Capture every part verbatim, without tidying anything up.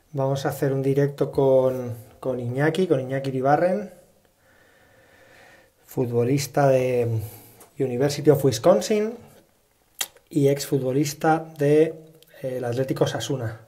Vamos a hacer un directo con, con Iñaki, con Iñaki Iribarren, futbolista de University of Wisconsin y exfutbolista de eh, el Atlético Osasuna.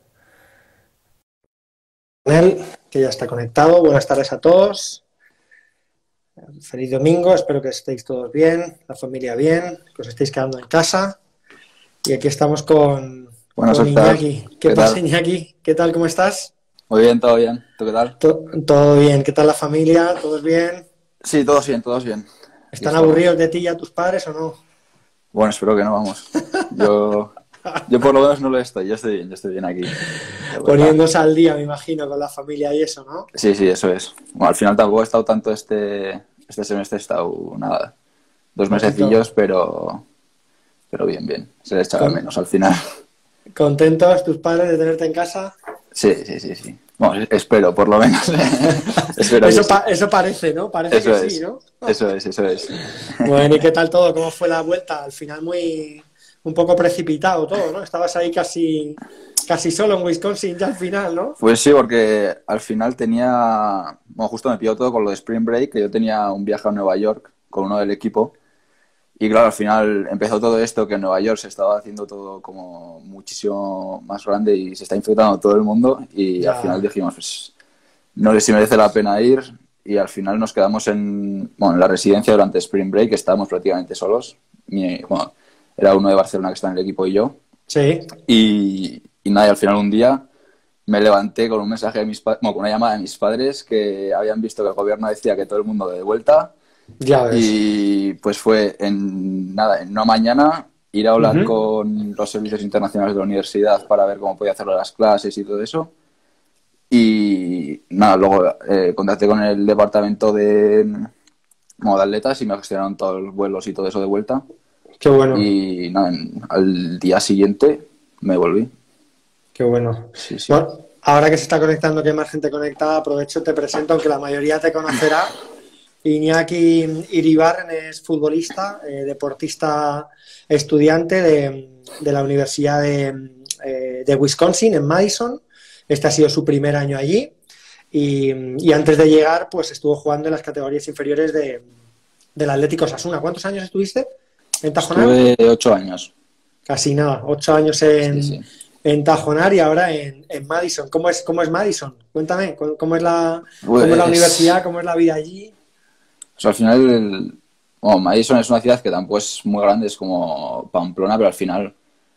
Con él, que ya está conectado. Buenas tardes a todos. Feliz domingo, espero que estéis todos bien, la familia bien, que os estéis quedando en casa. Y aquí estamos con, Buenas, con Oscar. Iñaki. ¿Qué ¿Qué pasa, tal? Iñaki? ¿Qué tal? ¿Cómo estás? Muy bien, todo bien. ¿Tú qué tal? To- todo bien. ¿Qué tal la familia? ¿Todos bien? Sí, todos bien, todos bien. Aquí ¿Están estamos. aburridos de ti ya tus padres o no? Bueno, espero que no, vamos. Yo, yo por lo menos no lo estoy. Yo estoy bien, yo estoy bien aquí, de vuelta. Poniéndose al día, me imagino, con la familia y eso, ¿no? Sí, sí, eso es. Bueno, al final tampoco he estado tanto este, este semestre, he estado nada, dos Poquito. mesecillos, pero, pero bien, bien. Se les echaba de Con- menos al final. ¿Contentos tus padres de tenerte en casa? Sí, sí, sí, sí. Bueno, espero, por lo menos. Espero que Eso, sí. pa- eso parece, ¿no? Parece que Eso sí, es, ¿no? eso es, eso es. Bueno, ¿y qué tal todo? ¿Cómo fue la vuelta? Al final muy... un poco precipitado todo, ¿no? Estabas ahí casi, casi solo en Wisconsin ya al final, ¿no? Pues sí, porque al final tenía, bueno, justo me pilló todo con lo de Spring Break, que yo tenía un viaje a Nueva York con uno del equipo. Y claro, al final empezó todo esto, que en Nueva York se estaba haciendo todo como muchísimo más grande y se está infectando todo el mundo. Y al final Ya. dijimos, pues no sé si merece la pena ir. Y al final nos quedamos en, bueno, en la residencia durante Spring Break, estábamos prácticamente solos. Mi- bueno, era uno de Barcelona que está en el equipo y yo. Sí, Y, y nada, y al final un día me levanté con un mensaje de mis padres, bueno, con una llamada de mis padres que habían visto que el gobierno decía que todo el mundo de vuelta ya ves. y pues fue en nada, en una mañana ir a hablar Ujú. con los servicios internacionales de la universidad para ver cómo podía hacerlo las clases y todo eso. Y nada, luego eh, contacté con el departamento de, como de atletas y me gestionaron todos los vuelos y todo eso de vuelta. Qué bueno, Y nada, en- al día siguiente me volví. qué bueno. Sí, sí. Bueno, ahora que se está conectando, que hay más gente conectada, aprovecho, te presento, aunque la mayoría te conocerá. Iñaki Iribarren es futbolista, eh, deportista, estudiante de, de la Universidad de, eh, de Wisconsin, en Madison. Este ha sido su primer año allí. Y, y antes de llegar, pues estuvo jugando en las categorías inferiores de, del Atlético Osasuna. ¿Cuántos años estuviste en Tajonar? Estuve ocho años. Casi nada, ocho años Sí, en, sí. en Tajonar y ahora en, en Madison. ¿Cómo es, cómo es Madison? Cuéntame, ¿cómo, cómo es la, cómo es la Pues, universidad? ¿Cómo es la vida allí? o sea, al final, el- bueno, Madison es una ciudad que tampoco es muy grande, es como Pamplona, pero al final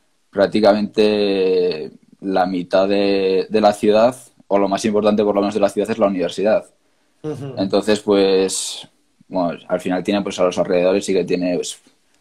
prácticamente la mitad de, de la ciudad, o lo más importante por lo menos de la ciudad, es la universidad. Ujú. Entonces, pues, bueno, al final tiene pues a los alrededores sí que tiene, pues,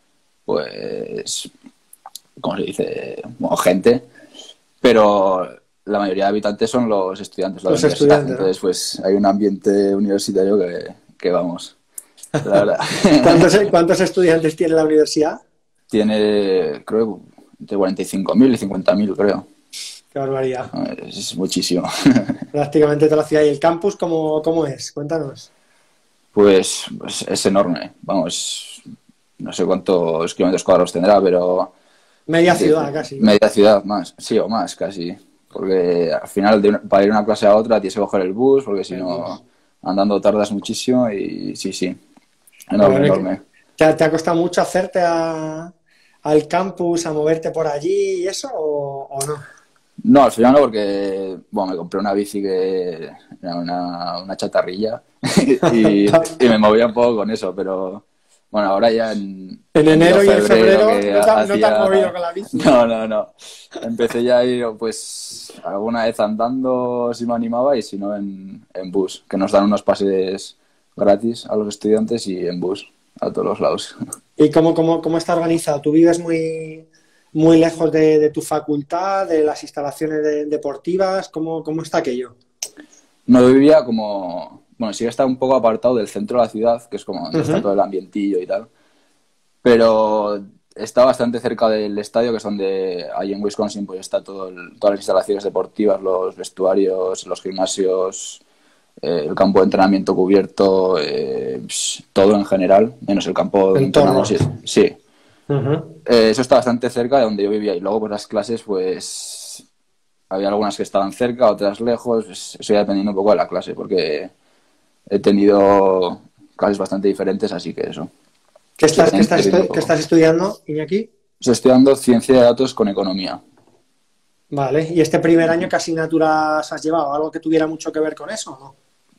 pues ¿cómo se dice? Bueno, gente, pero la mayoría de habitantes son los estudiantes de la Los universidad, estudiantes, ¿no? entonces pues hay un ambiente universitario que, que vamos, la verdad. ¿Cuántos, cuántos estudiantes tiene la universidad? Tiene, creo, entre cuarenta y cinco mil y cincuenta mil, creo. Qué barbaridad. Es muchísimo. Prácticamente toda la ciudad. ¿Y el campus cómo, cómo es? Cuéntanos. Pues, pues es enorme, vamos, no sé cuántos kilómetros cuadrados tendrá, pero Media de- ciudad casi, ¿no? media ciudad más, sí, o más casi. Porque al final, de una- para ir de una clase a otra, tienes que coger el bus, porque si El no, bus. andando tardas muchísimo y sí, sí, Qué enorme, bueno, ¿y qué- enorme. ¿Te, ha te ha costado mucho hacerte a- al campus, a moverte por allí y eso o, o no? No, al final no, porque, bueno, me compré una bici que era una, una chatarrilla y, y me movía un poco con eso, pero bueno, ahora ya en En enero, enero y en febrero, febrero que no te, ha- no te has hacía... movido con la bici, ¿no? No, no, no. Empecé ya a ir, pues, alguna vez andando si me animaba y si no en, en bus, que nos dan unos pases gratis a los estudiantes y en bus a todos los lados. ¿Y cómo, cómo, cómo está organizado? ¿Tú vives muy, muy lejos de, de tu facultad, de las instalaciones de- deportivas? ¿Cómo, cómo está aquello? No, yo vivía como... Bueno, sí que está un poco apartado del centro de la ciudad, que es como donde está todo Ujú. el ambientillo y tal, pero está bastante cerca del estadio, que es donde ahí en Wisconsin pues está todo el- todas las instalaciones deportivas, los vestuarios, los gimnasios, eh, el campo de entrenamiento cubierto, eh, pss, todo en general, menos el campo donde Entorno. entrenamos. Sí, sí. Ujú. Eh, eso está bastante cerca de donde yo vivía y luego pues las clases pues había algunas que estaban cerca, otras lejos, pues, eso ya dependiendo un poco de la clase, porque he tenido clases bastante diferentes, así que eso. ¿Qué estás, qué estás, estu- qué estás estudiando, Iñaki? Estoy estudiando ciencia de datos con economía. Vale, ¿y este primer año qué asignaturas has llevado? ¿Algo que tuviera mucho que ver con eso o no?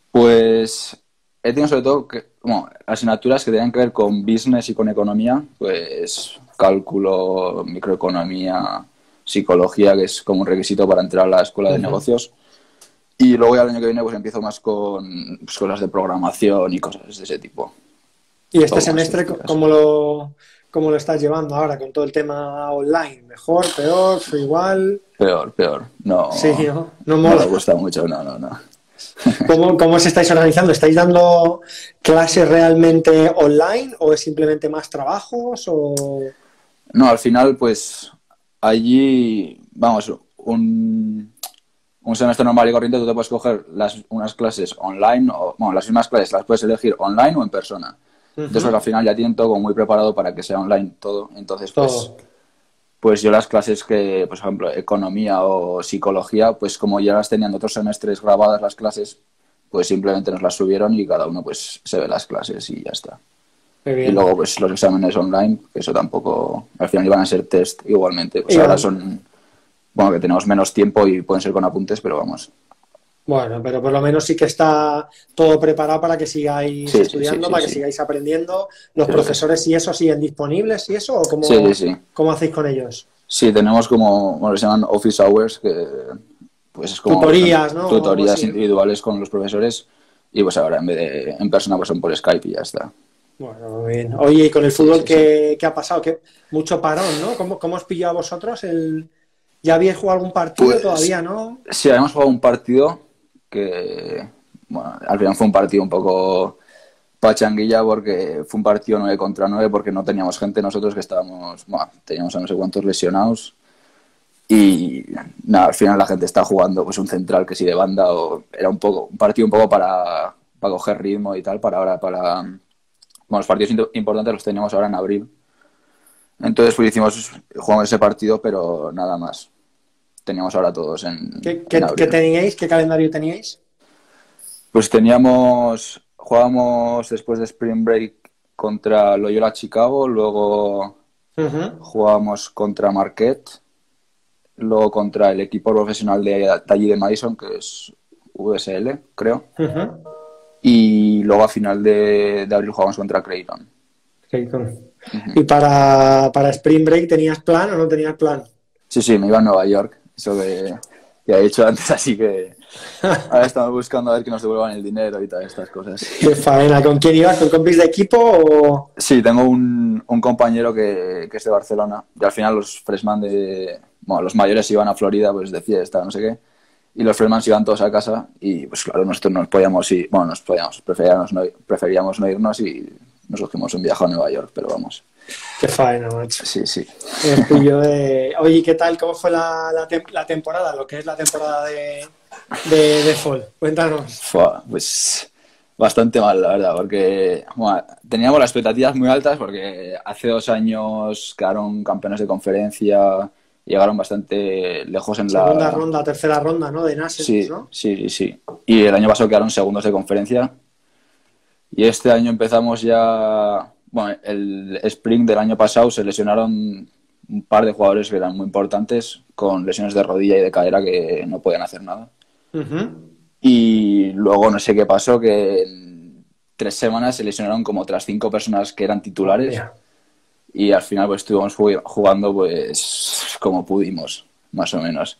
Pues he tenido sobre todo que, bueno, asignaturas que tenían que ver con business y con economía, pues cálculo, microeconomía, psicología, que es como un requisito para entrar a la escuela de Ujú. negocios. Y luego ya el año que viene pues empiezo más con pues, cosas de programación y cosas de ese tipo. ¿Y este Todo más semestre c- sencillas. cómo lo, cómo lo estás llevando ahora con todo el tema online? ¿Mejor, peor, igual? Peor, peor. Sí, No, ¿no? No no me mola. gusta mucho, no, no, no. ¿Cómo, cómo os estáis organizando? ¿Estáis dando clases realmente online o es simplemente más trabajos? O... No, al final, pues allí, vamos, un, un semestre normal y corriente tú te puedes coger las, unas clases online, o bueno, las mismas clases las puedes elegir online o en persona. Entonces, pues, Ujú. al final ya tienen todo como muy preparado para que sea online todo. Entonces, pues, Todo. pues yo las clases que, por ejemplo, economía o psicología, pues como ya las tenían otros semestres grabadas las clases, pues simplemente nos las subieron y cada uno pues se ve las clases y ya está. Muy Y bien. luego, pues los exámenes online, que eso tampoco, al final iban a ser test igualmente. Pues ahora Iván, son, bueno, que tenemos menos tiempo y pueden ser con apuntes, pero vamos. bueno, pero por lo menos sí que está todo preparado para que sigáis Sí, sí, sí, estudiando, sí, para que sí. sigáis aprendiendo. ¿Los Creo que sí. profesores y eso siguen disponibles y eso? ¿O Sí, sí, cómo, sí. cómo hacéis con ellos? Sí, tenemos como, bueno, se llaman office hours, que pues es como son Tutorías, ¿no? O algo tutorías así, ¿no? individuales con los profesores y pues ahora en vez de en persona pues son por Skype y ya está. Bueno, muy bien. Oye, ¿y con el Sí, fútbol sí, sí. qué, qué ha pasado? ¿Qué, mucho parón, ¿no? ¿Cómo, cómo os pilló a vosotros? El... ¿Ya habíais jugado algún partido? Pues Todavía, ¿no? sí, habíamos jugado un partido que, bueno, al final fue un partido un poco pachanguilla porque fue un partido nueve contra nueve porque no teníamos gente nosotros que estábamos, bueno, teníamos a no sé cuántos lesionados y nada, al final la gente está jugando pues un central que sí de banda o era un poco un partido un poco para, para coger ritmo y tal para ahora, para, bueno, los partidos importantes los teníamos ahora en abril. Entonces pues hicimos, jugamos ese partido pero nada más. Teníamos ahora todos en, ¿Qué, en qué, qué abril. teníais? ¿Qué calendario teníais? Pues teníamos, jugábamos después de Spring Break contra Loyola Chicago, luego Ujú, jugábamos contra Marquette, luego contra el equipo profesional de, de allí de Madison, que es U S L, creo, ujú. y luego a final de, de abril jugamos contra Creighton. Sí, con- Ujú. ¿Y para, para Spring Break tenías plan o no tenías plan? Sí, sí, me iba a Nueva York, eso que, que he dicho antes, así que ahora estamos buscando a ver que nos devuelvan el dinero y todas estas cosas. Qué faena. ¿Con quién ibas? ¿Con compis de equipo o...? Sí, tengo un, un compañero que, que es de Barcelona y al final los freshman de... Bueno, los mayores iban a Florida pues de fiesta, no sé qué, y los freshman se iban todos a casa y pues claro, nosotros nos podíamos ir, bueno, nos podíamos, preferíamos no, preferíamos no irnos y nos cogimos un viaje a Nueva York, pero vamos. Qué faena, macho. Sí, sí. El pillo de... Oye, ¿qué tal? ¿Cómo fue la, la, tem- la temporada? Lo que es la temporada de, de, de Fall. Cuéntanos. Fua, pues bastante mal, la verdad, porque bueno, teníamos las expectativas muy altas porque hace dos años quedaron campeones de conferencia, llegaron bastante lejos en Segunda la... ronda, tercera ronda, ¿no? De Nationals, Sí, ¿no? sí, sí, sí. Y el año pasado quedaron segundos de conferencia. Y este año empezamos ya. Bueno, el Spring del año pasado se lesionaron un par de jugadores que eran muy importantes, con lesiones de rodilla y de cadera que no podían hacer nada. Ujú. Y luego no sé qué pasó, que en tres semanas se lesionaron como otras cinco personas que eran Madre titulares. mía. Y al final pues estuvimos jugando pues como pudimos, más o menos.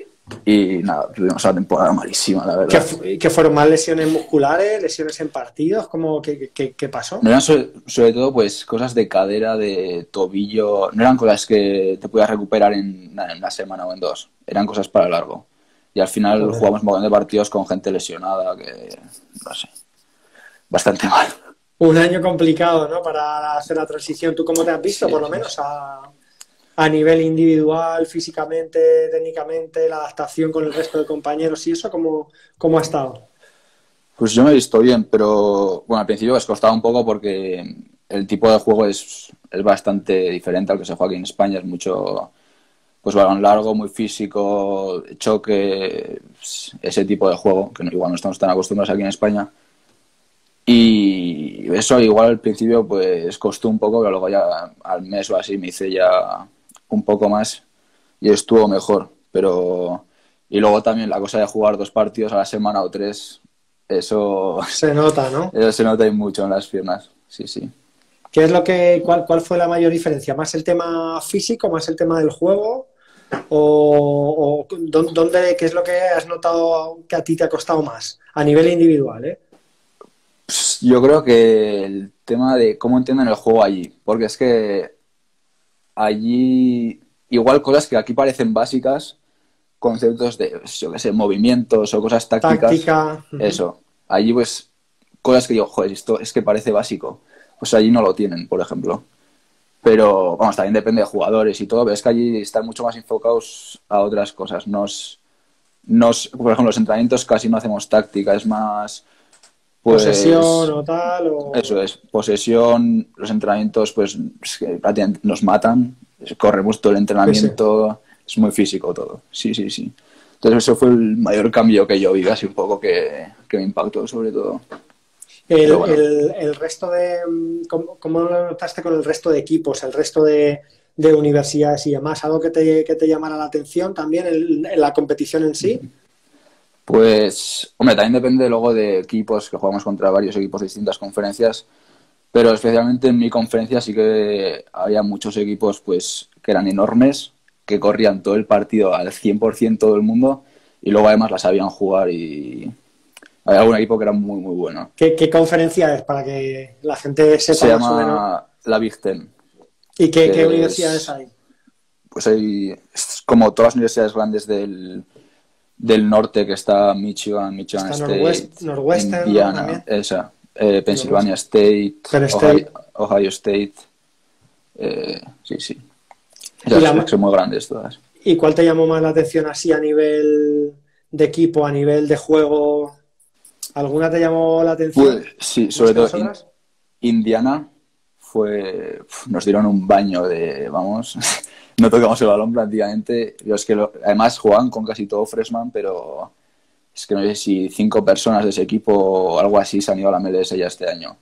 Y nada, tuvimos una temporada malísima, la ¿Qué, verdad. fu- qué fueron más lesiones musculares, lesiones en partidos? ¿Cómo, qué, qué, qué pasó? No eran sobre, sobre todo pues cosas de cadera, de tobillo, no eran cosas que te puedas recuperar en, nada, en una semana o en dos, eran cosas para largo. Y al final Joder. jugamos un montón de partidos con gente lesionada, que no sé, bastante mal. Un año complicado, ¿no? Para hacer la transición. ¿Tú cómo te has visto, Sí, por lo sí, menos, sí. a, a nivel individual, físicamente, técnicamente, la adaptación con el resto de compañeros y eso? ¿Cómo, cómo ha estado? Pues yo me he visto bien, pero bueno, al principio es costaba un poco porque el tipo de juego es, es bastante diferente al que se juega aquí en España, es mucho pues balón largo, muy físico, choque, ese tipo de juego, que igual no estamos tan acostumbrados aquí en España. Y eso igual al principio pues costó un poco, pero luego ya al mes o así me hice ya un poco más y estuvo mejor. Pero y luego también la cosa de jugar dos partidos a la semana o tres, eso Se nota, ¿no? eso se nota y mucho en las piernas, sí, sí. ¿Qué es lo que, cuál, cuál fue la mayor diferencia? ¿Más el tema físico, más el tema del juego? ¿O, o dó- dónde, qué es lo que has notado que a ti te ha costado más? A nivel individual, ¿eh? Pues yo creo que el tema de cómo entienden el juego allí, porque es que allí igual cosas que aquí parecen básicas, conceptos de, yo qué sé, movimientos o cosas tácticas, Táctica. Ujú. eso. Allí pues cosas que digo, joder, esto es que parece básico. Pues allí no lo tienen, por ejemplo. Pero, vamos, también depende de jugadores y todo, pero es que allí están mucho más enfocados a otras cosas. Nos, nos, por ejemplo, los entrenamientos casi no hacemos táctica, es más, Posesión pues, o tal, o... eso es, posesión, los entrenamientos, pues, es que prácticamente nos matan, corremos todo el Sí, sí. entrenamiento, es muy físico todo, sí, sí, sí. Entonces eso fue el mayor cambio que yo vi, así un poco que, que me impactó sobre todo. Pero El, bueno, el, el resto de... mm, ¿Cómo, cómo lo notaste con el resto de equipos, el resto de, de universidades y demás? ¿Algo que te, que te llamara la atención también en, en la competición en sí? pues, hombre, también depende luego de equipos, que jugamos contra varios equipos de distintas conferencias, pero especialmente en mi conferencia sí que había muchos equipos pues que eran enormes, que corrían todo el partido al cien por ciento todo el mundo y luego además la sabían jugar y había algún equipo que era muy muy bueno. ¿Qué, qué conferencia es para que la gente sepa Se más o menos? llama la Big Ten, ¿Y qué, qué que universidades es, hay? pues hay, es como todas las universidades grandes del, del norte, que está Michigan, Michigan Está State, Northwest, Northwestern, ¿no? Indiana, También. esa, eh, Pennsylvania Northwestern. State, Penn Ohio, State. Ohio State, eh, sí, sí. ¿Y, Esas la, son muy grandes todas. ¿Y cuál te llamó más la atención así a nivel de equipo, a nivel de juego? ¿Alguna te llamó la Pues atención sí, más sobre que todo las in- otras? Indiana fue, uf, nos dieron un baño de, vamos, no tocamos el balón prácticamente. Yo es que lo- además jugaban con casi todo freshman, pero es que no sé si cinco personas de ese equipo o algo así se han ido a la M L S ya este año.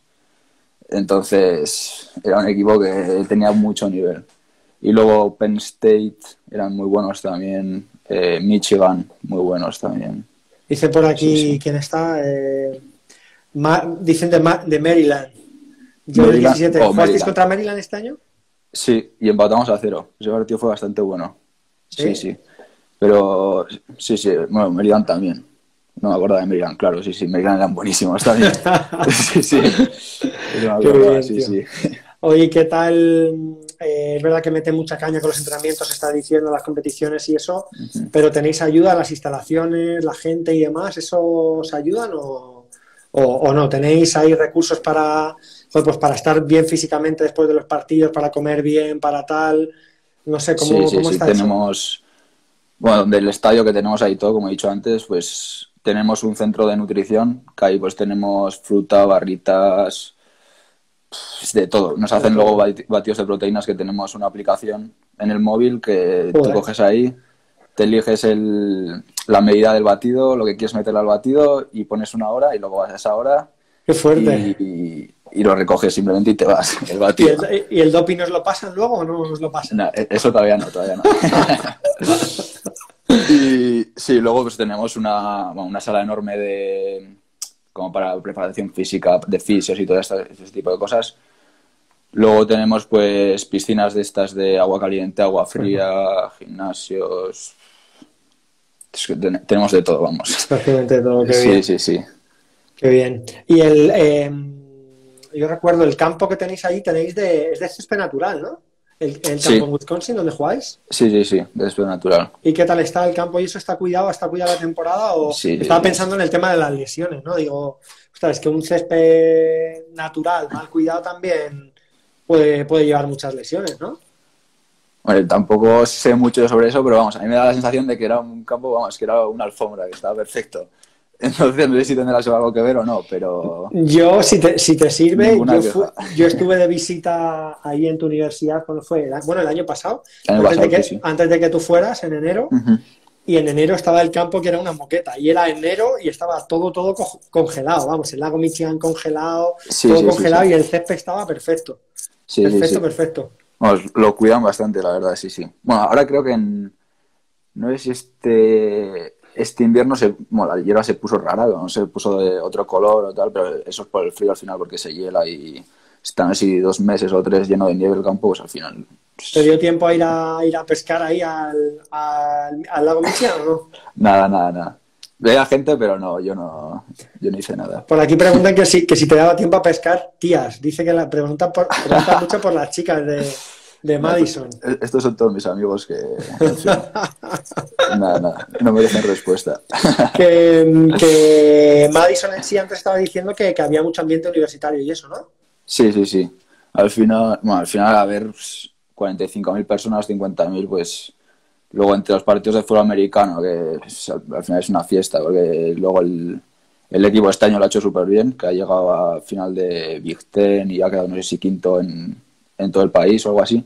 Entonces era un equipo que tenía mucho nivel. Y luego Penn State eran muy buenos también, eh, Michigan muy buenos también. Dice por Sí, sí. aquí quién está. Eh, Ma- dicen de, Ma- de Maryland. Yo el Maryland, diecisiete. oh, ¿Jugasteis Maryland. contra Maryland este año? Sí, y empatamos a cero. Ese partido fue bastante bueno. Sí, Sí. sí. Pero sí, sí, bueno, Maryland también. No me acuerdo de Maryland, claro, sí, sí, Maryland eran buenísimos también. Sí, sí. Eso me Qué acordaba, bien, sí, tío. sí. Oye, ¿qué tal? Eh, es verdad que mete mucha caña con los entrenamientos, está diciendo, las competiciones y eso, pero ¿tenéis ayuda a las instalaciones, la gente y demás? ¿Eso os ayudan o, o, o no? ¿Tenéis ahí recursos para, joder, pues para estar bien físicamente después de los partidos, para comer bien, para tal? No sé, Sí, ¿cómo, sí, cómo sí, está eso? tenemos, bueno, del estadio que tenemos ahí todo, como he dicho antes, pues tenemos un centro de nutrición, que ahí pues tenemos fruta, barritas, pues, de todo. Nos De hacen luego todo. bati- batidos de proteínas, que tenemos una aplicación en el móvil que tú Joder, coges ahí, te eliges el, la medida del batido, lo que quieres meterle al batido y pones una hora y luego vas a esa hora qué fuerte. y, y lo recoges simplemente y te vas, el ¿Y batido. el, y el doping os lo pasan luego o no os lo pasan? No, eso todavía no, todavía no. Y sí, luego pues tenemos una, bueno, una sala enorme de como para preparación física, de fisios y todo esta- ese tipo de cosas. Luego tenemos pues piscinas de estas de agua caliente, agua fría, gimnasios. Es que ten- tenemos de todo, vamos. Prácticamente todo, qué Sí, bien. sí, sí. Qué bien. Y el, eh, yo recuerdo el campo que tenéis ahí, tenéis de, es de césped natural, ¿no? El, el campo en Sí, Wisconsin donde jugáis. sí, sí, sí, de después natural. ¿Y qué tal está el campo? ¿Y eso está cuidado? ¿Está cuidado la temporada? O Sí, estaba pensando en el tema de las lesiones, ¿no? Digo, ostras, es que un césped natural, mal cuidado también puede, puede llevar muchas lesiones, ¿no? bueno, tampoco sé mucho sobre eso, pero vamos, a mí me da la sensación de que era un campo, vamos, que era una alfombra, que estaba perfecto. Entonces no sé si tendrás algo que ver o no, pero Yo, si te, si te sirve, ninguna yo, queja. fu- yo estuve de visita ahí en tu universidad, cuando fue? El a- bueno, el año pasado, El año antes de pasado, sí, que, sí. antes de que tú fueras, en enero, Ujú. y en enero estaba el campo que era una moqueta, y era enero y estaba todo, todo co- congelado, vamos, el lago Michigan congelado, Sí, todo sí, sí, sí. congelado y el césped estaba perfecto, Sí, sí, perfecto, sí. perfecto. Vamos, lo cuidan bastante, la verdad, sí, sí. Bueno, ahora creo que en... No sé si este, este invierno se, bueno, la hierba se puso rara, no se puso de otro color o tal, pero eso es por el frío al final, porque se hiela y están así dos meses o tres lleno de nieve el campo, pues al final... ¿Te pues, dio tiempo a ir a, ir a pescar ahí al, al, al lago Michigan o no? nada, nada, nada. Veía gente, pero no, yo no, yo no hice nada. Por aquí preguntan que si, que si te daba tiempo a pescar tías. Dice que la preguntan, por, preguntan mucho por las chicas de, de No, esto- Madison. estos son todos mis amigos que, en fin, nada, nada, no merecen respuesta. Que, que Madison en sí antes estaba diciendo que, que había mucho ambiente universitario y eso, ¿no? Sí, sí, sí. Al final, bueno, al final, a ver, pues, cuarenta y cinco mil personas, cincuenta mil, pues luego entre los partidos de fútbol americano, que pues, al, al final es una fiesta, porque luego el, el equipo este año lo ha hecho súper bien, que ha llegado a final de Big Ten y ha quedado, no sé si quinto en, en todo el país o algo así.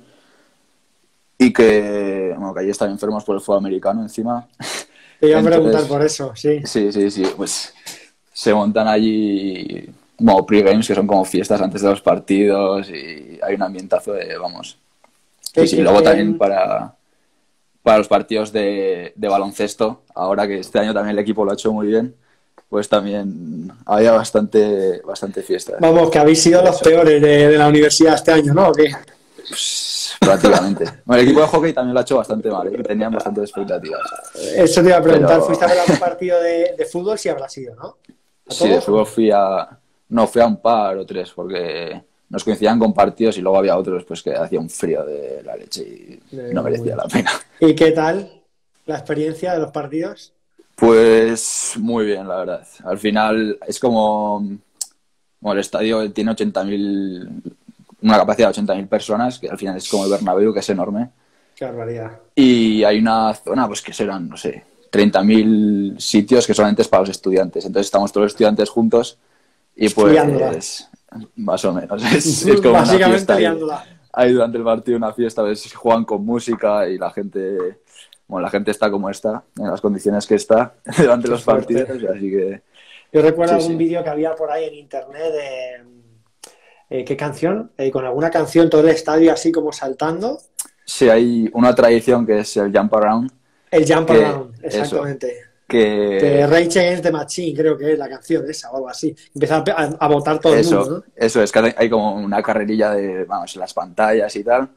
Y que, bueno, que allí están enfermos por el fútbol americano encima. Te iba a preguntar Entonces, por eso, sí. sí, sí, sí, pues se montan allí como pre-games que son como fiestas antes de los partidos y hay un ambientazo de, vamos. Sí, Que, sí, y que, luego también que- para, para los partidos de, de baloncesto, ahora que este año también el equipo lo ha hecho muy bien, pues también había bastante, bastante fiesta. vamos, que habéis sido De los hecho, peores de, de la universidad este año, ¿no? ¿O qué? pues, prácticamente. Bueno, el equipo de hockey también lo ha hecho bastante mal, ¿eh? Tenían bastantes expectativas. Eso te iba a preguntar. Pero ¿Fuiste a ver algún partido de, de fútbol? Sí habrá sido, ¿no? ¿A sí, de todos o fútbol no? fui a... No, fui a un par o tres, porque nos coincidían con partidos y luego había otros pues que hacía un frío de la leche y De no merecía demonios. la pena. ¿Y qué tal la experiencia de los partidos? Pues muy bien, la verdad. Al final es como... Bueno, el estadio tiene ochenta mil, una capacidad de ochenta mil personas, que al final es como el Bernabéu, que es enorme. Qué barbaridad. Y hay una zona, pues que serán, no sé, treinta mil sitios que solamente es para los estudiantes. Entonces estamos todos los estudiantes juntos y Liándola. pues más o menos. Es, es como una Básicamente fiesta ahí. liándola. Hay durante el partido una fiesta, a veces juegan con música y la gente, bueno, la gente está como está, en las condiciones que está durante Qué los partidos, fuerte. así que Yo recuerdo sí, algún sí. vídeo que había por ahí en internet de eh, ¿qué canción? Eh, con alguna canción todo el estadio así como saltando. Sí, hay una tradición que es el jump around, El Jump que Around, eso, exactamente. De que Rage Against the Machine, creo que es la canción esa o algo así. Empieza a, a, a votar todo el mundo, eso, ¿no? eso es que hay hay como una carrerilla de, vamos, en las pantallas y tal,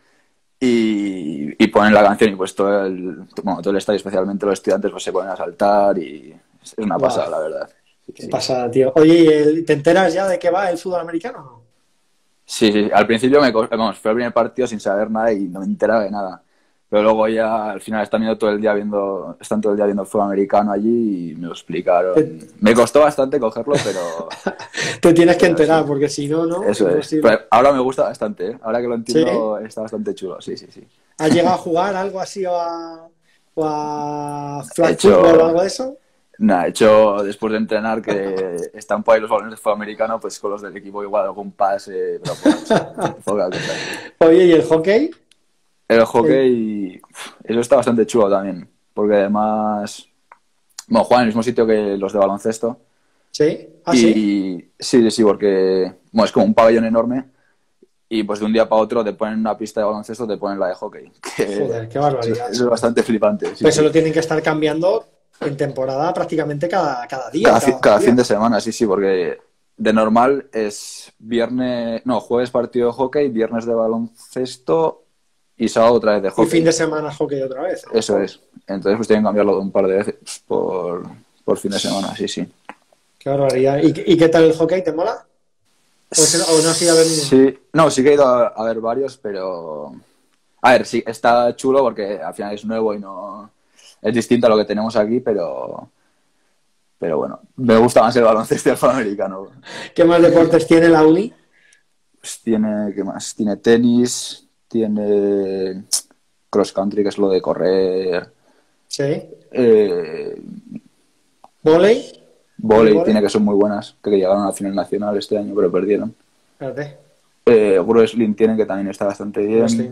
y, y ponen la canción y pues todo el, bueno, todo el estadio, especialmente los estudiantes, pues se ponen a saltar y es una Buah, pasada, la verdad. Sí, qué sí. pasada, tío. Oye, ¿y el- ¿te enteras ya de qué va el fútbol americano o no? Sí, sí, al principio me, co- vamos, fue el primer partido sin saber nada y no me enteraba de nada. Pero luego ya al final están viendo todo el día viendo, están todo el día viendo el fútbol americano allí y me lo explicaron. Te, Me costó bastante cogerlo, pero, te tienes que pero enterar, sí, porque si no, no, eso es. imposible. Pero ahora me gusta bastante, ¿eh? Ahora que lo ¿Sí? entiendo está bastante chulo, sí, sí, sí. ¿Has llegado a jugar algo así o a, o a He flag football o hecho, algo de eso? nada, he hecho después de entrenar que están por ahí los balones de fútbol americano, pues con los del equipo igual algún pase, pero poca cosa, poca cosa. Oye, ¿y el hockey? El El- hockey, uf, eso está bastante chulo también, porque además, bueno, juegan en el mismo sitio que los de baloncesto. ¿Sí? ¿Ah, sí? Y sí, sí, sí, porque bueno, es como un pabellón enorme y pues de un día para otro te ponen una pista de baloncesto, te ponen la de hockey. Que Joder, qué eso, eso barbaridad. es bastante flipante, sí, Pues eso sí. lo tienen que estar cambiando en temporada prácticamente cada, cada día o Cada, fi- cada dos cada fin de días. semana, sí, sí, porque de normal es viernes, no, jueves partido de hockey, viernes de baloncesto y sábado otra vez de Y fin hockey. de semana hockey otra vez. Eso es. Entonces pues tienen que cambiarlo un par de veces por, por fin de semana, sí, sí. Qué barbaridad. ¿Y, y qué tal el hockey? ¿Te mola? ¿O, es- o no has ido a ver ninguno? Sí, no, sí que he ido a, a ver varios, pero... A ver, sí, está chulo porque al final es nuevo y no... Es distinto a lo que tenemos aquí, pero... Pero bueno, me gusta más el baloncesto y el fútbol americano. ¿Qué más deportes tiene la uni? Pues tiene, ¿qué más? Tiene tenis, tiene cross country, que es lo de correr, Sí. eh, ¿Voley? Vóley vóley? tiene que son muy buenas, que llegaron a la final nacional este año, pero perdieron. Espérate. Eh, wrestling tiene que también está bastante bien. Wrestling.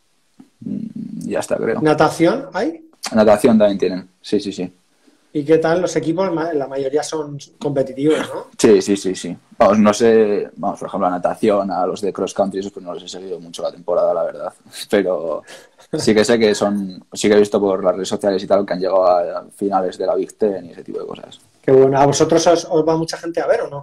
Mm, Ya está, creo. ¿Natación hay? Natación también tienen, sí, sí, sí. ¿Y qué tal? Los equipos, ma- la mayoría son competitivos, ¿no? Sí, sí, sí, sí. Vamos, no sé, vamos, por ejemplo, a natación, a los de cross country, esos pues no los he seguido mucho la temporada, la verdad. Pero sí que sé que son, sí que he visto por las redes sociales y tal que han llegado a finales de la Big Ten y ese tipo de cosas. Qué bueno. ¿A vosotros os, os va mucha gente a ver o no?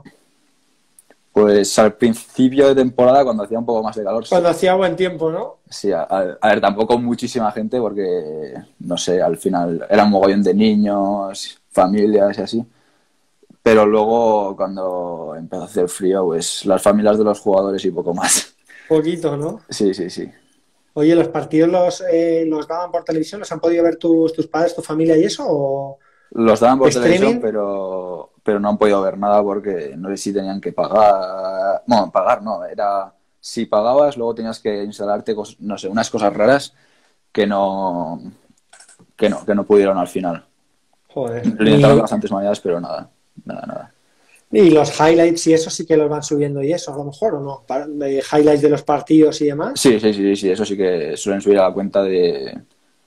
Pues al principio de temporada, cuando hacía un poco más de calor, sí. Cuando hacía buen tiempo, ¿no? Sí, a, a- a ver, tampoco muchísima gente porque, no sé, al final era un mogollón de niños, familias y así. Pero luego, cuando empezó a hacer frío, pues las familias de los jugadores y poco más. Poquito, ¿no? Sí, sí, sí. Oye, ¿los partidos los, eh, los daban por televisión? ¿Los han podido ver tus, tus padres, tu familia y eso? ¿O Los daban por televisión, streaming? pero, pero no han podido ver nada porque no sé si tenían que pagar. Bueno, pagar no, era. Si pagabas, luego tenías que instalarte, cos- no sé, unas cosas raras que no. Que no, que no pudieron al final. Joder. Lo intentaron de Y, bastantes maneras, pero nada, nada, nada. y los highlights y eso sí que los van subiendo y eso, a lo mejor, ¿o no? Pa- de highlights de los partidos y demás. Sí, sí, sí, sí, eso sí que suelen subir a la cuenta de,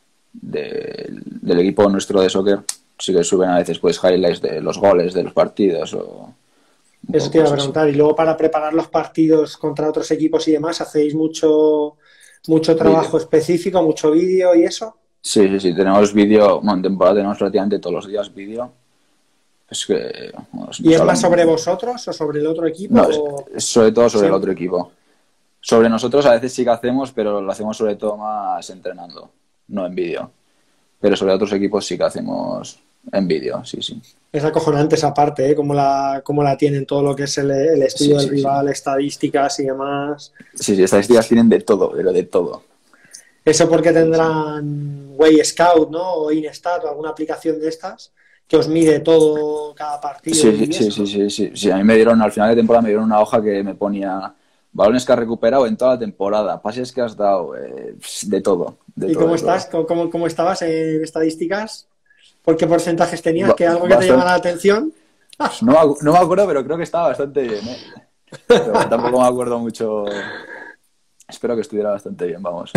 de- del equipo nuestro de soccer. Sí que suben a veces pues highlights de los goles de los partidos o un Eso poco te iba a cosas así. preguntar. Y luego para preparar los partidos contra otros equipos y demás, ¿hacéis mucho, mucho Vídeo. trabajo específico, mucho vídeo y eso? Sí, sí, sí, tenemos vídeo, bueno, en temporada tenemos prácticamente todos los días vídeo. Es que bueno, nos ¿Y es más hablan- sobre vosotros o sobre el otro equipo? No, es, O es sobre todo sobre el siempre? otro equipo. Sobre nosotros a veces sí que hacemos, pero lo hacemos sobre todo más entrenando, no en vídeo. Pero sobre otros equipos sí que hacemos en vídeo, sí, sí. Es acojonante esa parte, ¿eh? Cómo la, cómo la tienen todo lo que es el, el Sí, estudio del sí, sí. rival, estadísticas y demás. Sí, sí, estadísticas tienen de todo, pero de todo. Eso porque tendrán Way Scout, ¿no? O Instat o alguna aplicación de estas que os mide todo cada partido Sí, sí, y sí, eso, sí, ¿no? sí, sí. Sí, a mí me dieron, al final de temporada me dieron una hoja que me ponía balones que has recuperado en toda la temporada, pases que has dado, eh, de todo, de ¿Y todo, cómo de todo. estás? ¿Cómo, cómo- cómo estabas en estadísticas? ¿Por qué porcentajes tenías? Ba- ¿Que algo que te llama bastante, la atención? pues no, me acu- no me acuerdo, pero creo que estaba bastante bien, ¿eh? Pero bueno, tampoco me acuerdo mucho. Espero que estuviera bastante bien, vamos.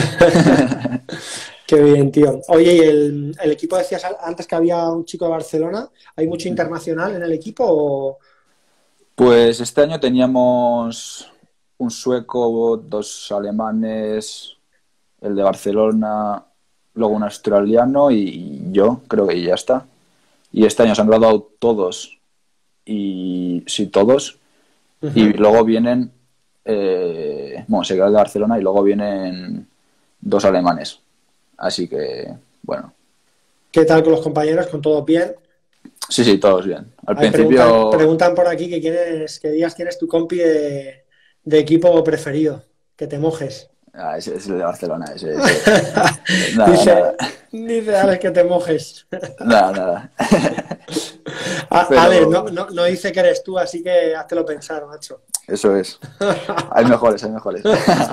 Qué bien, tío. Oye, ¿y el, el equipo decías antes que había un chico de Barcelona? ¿Hay mucho internacional en el equipo? O... Pues este año teníamos un sueco, dos alemanes, el de Barcelona, luego un australiano y yo, creo que ya está. Y este año se han graduado todos, y sí, todos. Y Ujú. luego vienen, eh, bueno, se queda el de Barcelona y luego vienen dos alemanes. Así que, bueno, ¿Qué tal con los compañeros? ¿Con todo bien? sí, sí, todos bien. Al Ahí preguntan, principio, preguntan por aquí que, quién es, que digas quién es tu compi de, de equipo preferido. Que te mojes. ah, ese es el de Barcelona, ese, ese. Nada, nada, Dice, dice Alex que te mojes. nada, nada. A- Alex, no, Pero no, no dice que eres tú, así que háztelo pensar, macho. eso es. Hay mejores, hay mejores.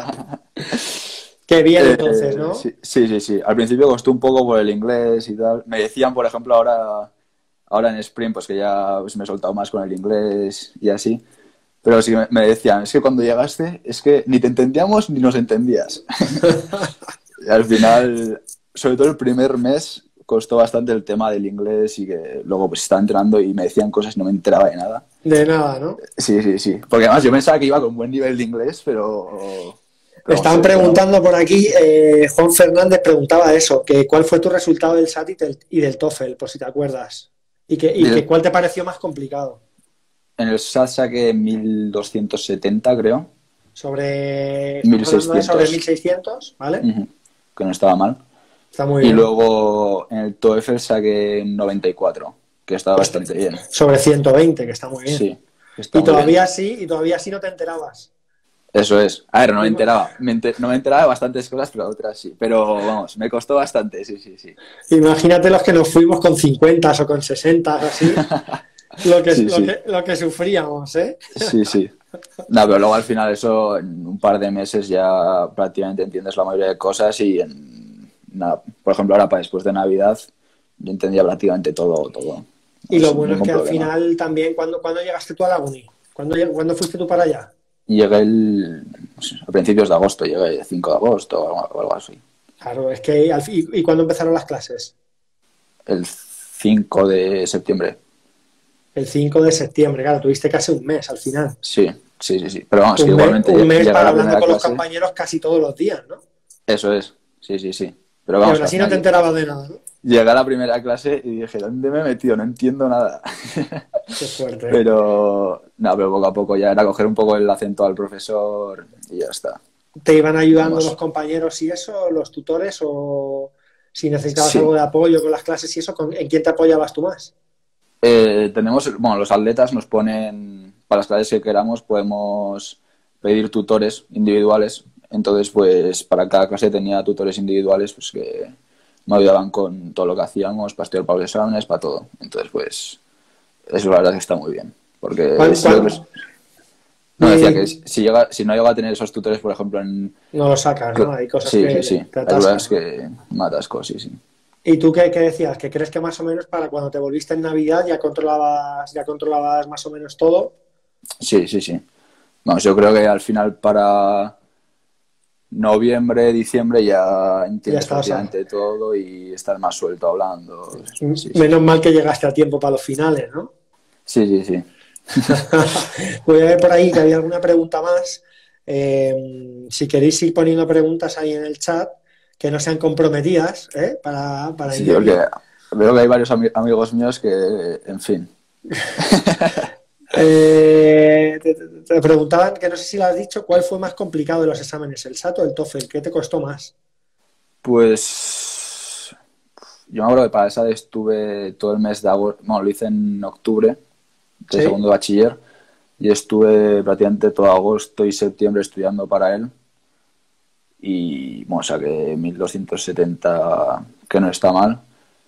Qué bien entonces, Eh, ¿no? sí, sí, sí, sí. Al principio costó un poco por el inglés y tal. Me decían, por ejemplo, ahora, ahora en Sprint, pues que ya pues, me he soltado más con el inglés y así. Pero sí me me decían, es que cuando llegaste, es que ni te entendíamos ni nos entendías. Y al final, sobre todo el primer mes, costó bastante el tema del inglés y que luego pues estaba entrando y me decían cosas y no me enteraba de nada. De nada, ¿no? Sí, sí, sí. Porque además yo pensaba que iba con buen nivel de inglés, pero... pero vamos, Estaban se ve que no. preguntando por aquí, eh, Juan Fernández preguntaba eso, que cuál fue tu resultado del SAT y del, y del TOEFL, por si te acuerdas. Y que, y que Del- cuál te pareció más complicado. En el S A T saqué mil doscientos setenta, creo. Sobre, mil estamos hablando de sobre mil seiscientos. seiscientos, ¿vale? Ujú. Que no estaba mal. Está muy Y bien. luego en el TOEFL saqué noventa y cuatro, que estaba Pues bastante bien. sobre ciento veinte, que está muy bien. Sí, que está Y muy bien. todavía sí, y todavía sí no te enterabas. Eso es. A ver, no me Ima- enteraba. Me enter- no me enteraba de bastantes cosas, pero otras sí. Pero vamos, me costó bastante, sí, sí, sí. Imagínate los que nos fuimos con cincuenta o con sesenta, así, lo que, Sí, lo sí, que, lo que sufríamos, ¿eh? sí, sí. No, pero luego al final eso, en un par de meses ya prácticamente entiendes la mayoría de cosas y en, nada, por ejemplo ahora para después de Navidad yo entendía prácticamente todo, todo. Y lo sin bueno es ningún que al problema. final también, ¿cuándo, ¿cuándo llegaste tú a la uni? ¿Cuándo, lleg- ¿cuándo fuiste tú para allá? Llegué el, pues, a principios de agosto, llegué el cinco de agosto o algo, o algo así. Claro, es que al fi- ¿y, y cuándo empezaron las clases? El cinco de septiembre. El cinco de septiembre, claro, tuviste casi un mes al final. Sí, sí, sí, sí. Pero vamos, que Un mes, igualmente un lle- mes llegué a para la hablando primera con los clase. compañeros casi todos los días, ¿no? Eso es, sí, sí, sí. Pero Y vamos, aún que al así no final te lle- enterabas de nada, ¿no? llegué a la primera clase y dije, ¿dónde me he metido? No entiendo nada. Qué fuerte, ¿eh? Pero, no, pero poco a poco ya era coger un poco el acento al profesor y ya está. ¿Te iban ayudando los Vamos. compañeros y eso, los tutores, o si necesitabas algo Sí. de apoyo con las clases y eso, ¿con- ¿en quién te apoyabas tú más? Eh, tenemos, bueno, los atletas nos ponen, para las clases que queramos, podemos pedir tutores individuales. Entonces, pues, para cada clase tenía tutores individuales, pues, que me ayudaban con todo lo que hacíamos, para estudiar para los exámenes, para todo. Entonces, pues, eso la verdad que está muy bien. Porque ¿Cuál- si yo, cuál- no, decía eh, que si, llega, si no llega a tener esos tutores, por ejemplo, en... no lo sacas, ¿no? Hay cosas Sí, sí, que sí. te Hay pruebas atascan, ¿no? que me atasco, sí, sí. ¿Y tú qué, qué decías? ¿Que crees que más o menos para cuando te volviste en Navidad ya controlabas, ya controlabas más o menos todo? Sí, sí, sí. Vamos, yo creo que al final para noviembre, diciembre ya Ya entiendes estabas a- prácticamente todo y estás más suelto hablando. Sí, sí. Menos mal que llegaste a tiempo para los finales, ¿no? Sí, sí, sí. Voy a ver por ahí que había alguna pregunta más. Eh, si queréis ir poniendo preguntas ahí en el chat que no sean comprometidas, ¿eh? Para, para Sí, porque Iñaki. veo que hay varios ami- amigos míos que, en fin. Eh, te, te- te preguntaban, que no sé si lo has dicho, ¿cuál fue más complicado de los exámenes? ¿El SAT o el TOEFL? ¿Qué te costó más? Pues yo me acuerdo que para esa estuve todo el mes de agosto, bueno, lo hice en octubre de ¿Sí? segundo de bachiller y estuve prácticamente todo agosto y septiembre estudiando para él y, bueno, saqué mil doscientos setenta, que no está mal.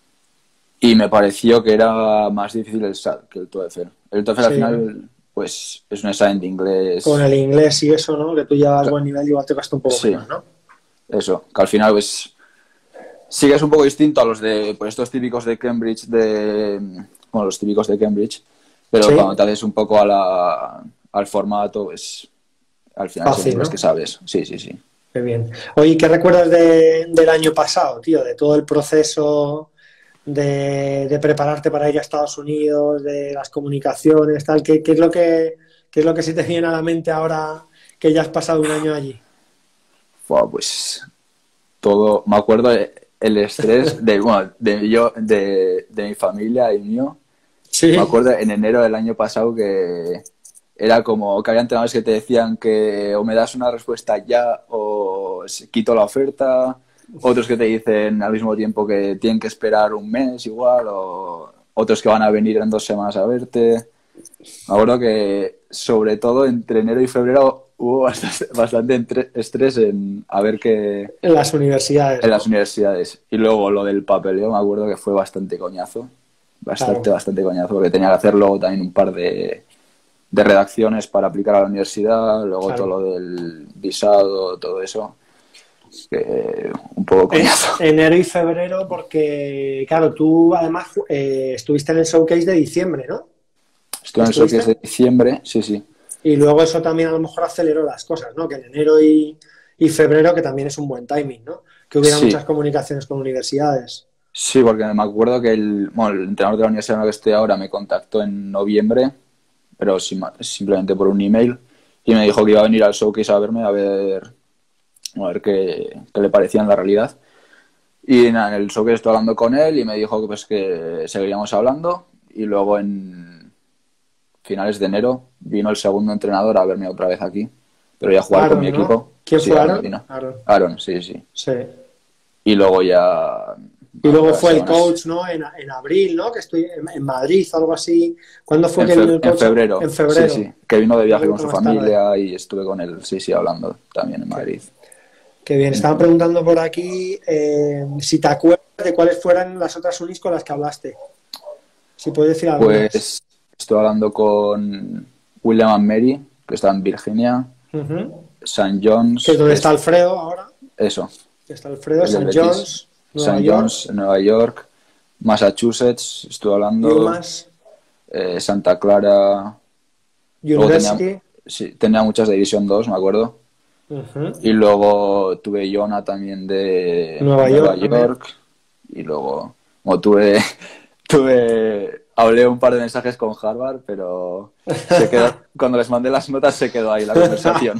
Y me pareció que era más difícil el SAT que el TOEFL. El TOEFL al Sí, ¿no? final, pues, es un examen de Con inglés. el inglés y eso, ¿no? Que tú llevas Ca- buen nivel, igual te cuesta un poco Sí, menos, ¿no? eso. Que al final, pues, sí que es un poco distinto a los de, pues, estos típicos de Cambridge, de, bueno, los típicos de Cambridge, pero Sí, cuando te haces un poco a la, al formato, pues, al final es el fácil, inglés ¿no? que sabes. Sí, sí, sí. Qué bien. Oye, ¿qué recuerdas de- del año pasado, tío? De todo el proceso de, de prepararte para ir a Estados Unidos, de las comunicaciones, tal. ¿Qué, qué es lo que, qué es lo que se te viene a la mente ahora que ya has pasado un año allí? Fua, pues, todo, me acuerdo de- el estrés de, bueno, de yo, de, de mi familia y mío. Me Sí, acuerdo en enero del año pasado que era como que había entrenadores que te decían que o me das una respuesta ya o se- quito la oferta, otros que te dicen al mismo tiempo que tienen que esperar un mes igual, o otros que van a venir en dos semanas a verte. Me acuerdo que sobre todo entre enero y febrero hubo bastante, bastante entre- estrés en a ver qué en las universidades, en las ¿no? universidades. Y luego lo del papeleo, me acuerdo que fue bastante coñazo. Bastante, Claro. bastante coñazo, porque tenía que hacer luego también un par de, de redacciones para aplicar a la universidad, luego todo Claro. lo del visado, todo eso. Que un poco En- coñazo. enero y febrero, porque, claro, tú además eh, estuviste en el showcase de diciembre, ¿no? Estuve en el showcase ¿Estuviste? de diciembre, sí, sí. Y luego eso también a lo mejor aceleró las cosas, ¿no? Que en enero y, y febrero, que también es un buen timing, ¿no? Que hubiera muchas Sí, comunicaciones con universidades. sí, porque me acuerdo que el, bueno, el entrenador de la universidad en la que estoy ahora me contactó en noviembre, pero sin ma- simplemente por un email, y me dijo que iba a venir al showcase a verme, a ver, a ver qué, qué le parecía en la realidad. Y nada, en el showcase estoy hablando con él y me dijo que, pues, que seguiríamos hablando, y luego en finales de enero vino el segundo entrenador a verme otra vez aquí, pero ya a jugar con mi Aaron, ¿no? equipo. ¿Quién Sí, fue Aaron Aaron? vino. Aaron. Aaron, sí, sí. Sí. Y luego ya... Y luego las fue el semanas- coach, ¿no? En, en abril, ¿no? Que estoy en, en Madrid o algo así. ¿Cuándo fue En, que fe- vino el en coach? febrero, En febrero. sí, sí, que vino de Un viaje con poquito su más tarde. familia y estuve con él, sí, sí, hablando también en Madrid. Qué bien. Estaban Ujú. preguntando por aquí eh, si te acuerdas de cuáles fueran las otras unis con las que hablaste. Si puedes decir algunas. Pues estoy hablando con William and Mary, que está en Virginia, Ujú. Saint John's, Que es donde que está es- Alfredo ahora. eso, Está Alfredo, el del Saint Betis, John's, Nueva Saint York, John's, Nueva York, Massachusetts, estoy hablando, UMass. eh, Santa Clara. Luego tenía, University. sí, tenía muchas de División dos, me acuerdo. Ujú. Y luego tuve Iona también de Nueva Nueva York también. York. Y luego, como tuve, tuve, hablé un par de mensajes con Harvard, pero se quedó, cuando les mandé las notas se quedó ahí la conversación.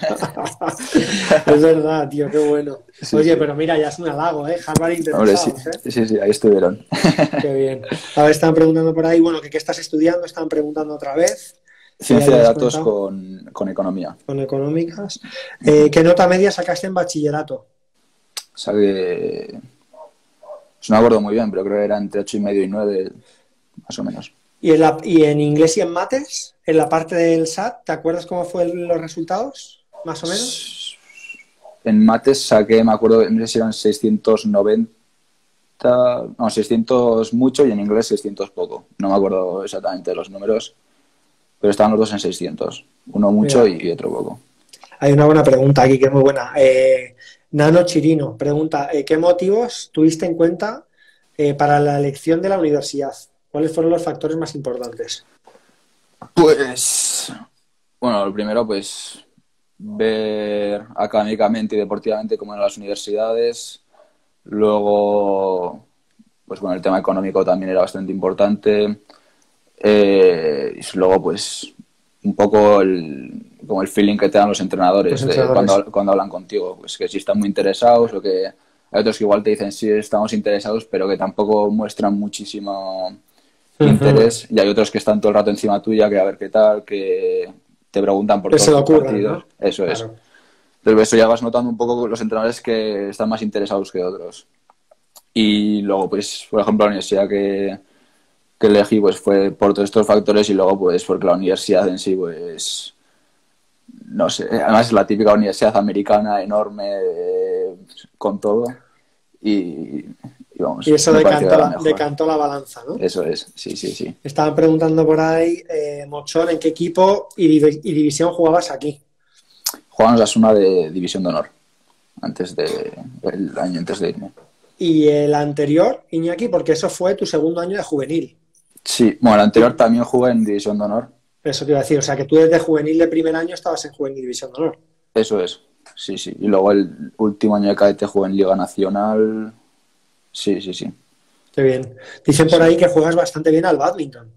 Es verdad, tío, qué bueno. Sí, Oye, sí. pero mira, ya es un halago, ¿eh? Harvard Hombre, sí, interesados, ¿eh? sí, sí, ahí estuvieron. Qué bien. A ver, estaban preguntando por ahí, bueno, que qué estás estudiando, estaban preguntando otra vez, que ya Ciencia de habías datos comentado, con, con economía. con económicas. Eh, ¿qué nota media sacaste en bachillerato? O sea que, pues no me acuerdo muy bien, pero creo que era entre ocho y medio y nueve, más o menos. ¿Y en, la, y en inglés y en mates, en la parte del S A T, ¿te acuerdas cómo fueron los resultados? Más o menos. En mates saqué, me acuerdo, no sé si eran seiscientos noventa, no, seiscientos mucho y en inglés seiscientos poco. No me acuerdo exactamente de los números, pero estaban los dos en seiscientos. Uno mucho Mira, y otro poco. hay una buena pregunta aquí que es muy buena. Eh, Nano Chirino pregunta, eh, ¿qué motivos tuviste en cuenta eh, para la elección de la universidad? ¿Cuáles fueron los factores más importantes? Pues, bueno, lo primero, pues ver académicamente y deportivamente cómo eran las universidades. Luego, pues bueno, el tema económico también era bastante importante. Eh, y luego, pues, un poco el, como el feeling que te dan los entrenadores Los de entrenadores. cuando, cuando hablan contigo. Pues que si están muy interesados o que hay otros que igual te dicen sí, estamos interesados, pero que tampoco muestran muchísimo Ujú. interés. Y hay otros que están todo el rato encima tuya, que a ver qué tal, que te preguntan por Que se todos lo los ocurran, partidos. ¿no? Eso es. Claro. Entonces, eso ya vas notando un poco los entrenadores que están más interesados que otros. Y luego, pues, por ejemplo, la universidad que, que elegí pues fue por todos estos factores y luego pues porque la universidad en sí pues no sé, además es la típica universidad americana enorme eh, con todo y, y Y vamos, eso me pareció decantó la la, mejor. decantó la balanza, ¿no? Eso es, sí, sí, sí. Estaban preguntando por ahí, eh, Mochón, ¿en qué equipo y, div- y división jugabas aquí? Jugamos Asuna de División de Honor antes de el año antes de irme. Y el anterior, Iñaki, porque eso fue tu segundo año de juvenil. Sí, bueno, el anterior también jugué en División de Honor. Eso te iba a decir, o sea que tú desde juvenil de primer año estabas en juvenil división de honor. Eso es, sí, sí. Y luego el último año de cadete jugué en Liga Nacional. Sí, sí, sí. Qué bien. Dicen por Sí. ahí que juegas bastante bien al bádminton.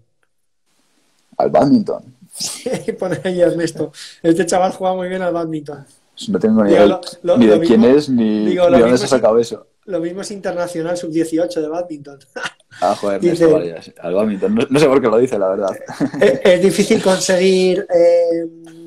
Al bádminton. Pone ahí Ernesto. Este chaval juega muy bien al bádminton. No tengo ni Digo, idea lo, lo, ni lo de quién mismo, es ni, digo, ni lo de dónde mismo se ha es, in- sacado eso. lo mismo es internacional sub dieciocho de bádminton. Ah, joder, Ernesto, Dice, vaya, al bádminton. No, no sé por qué lo dice, la verdad. es, es difícil conseguir... eh,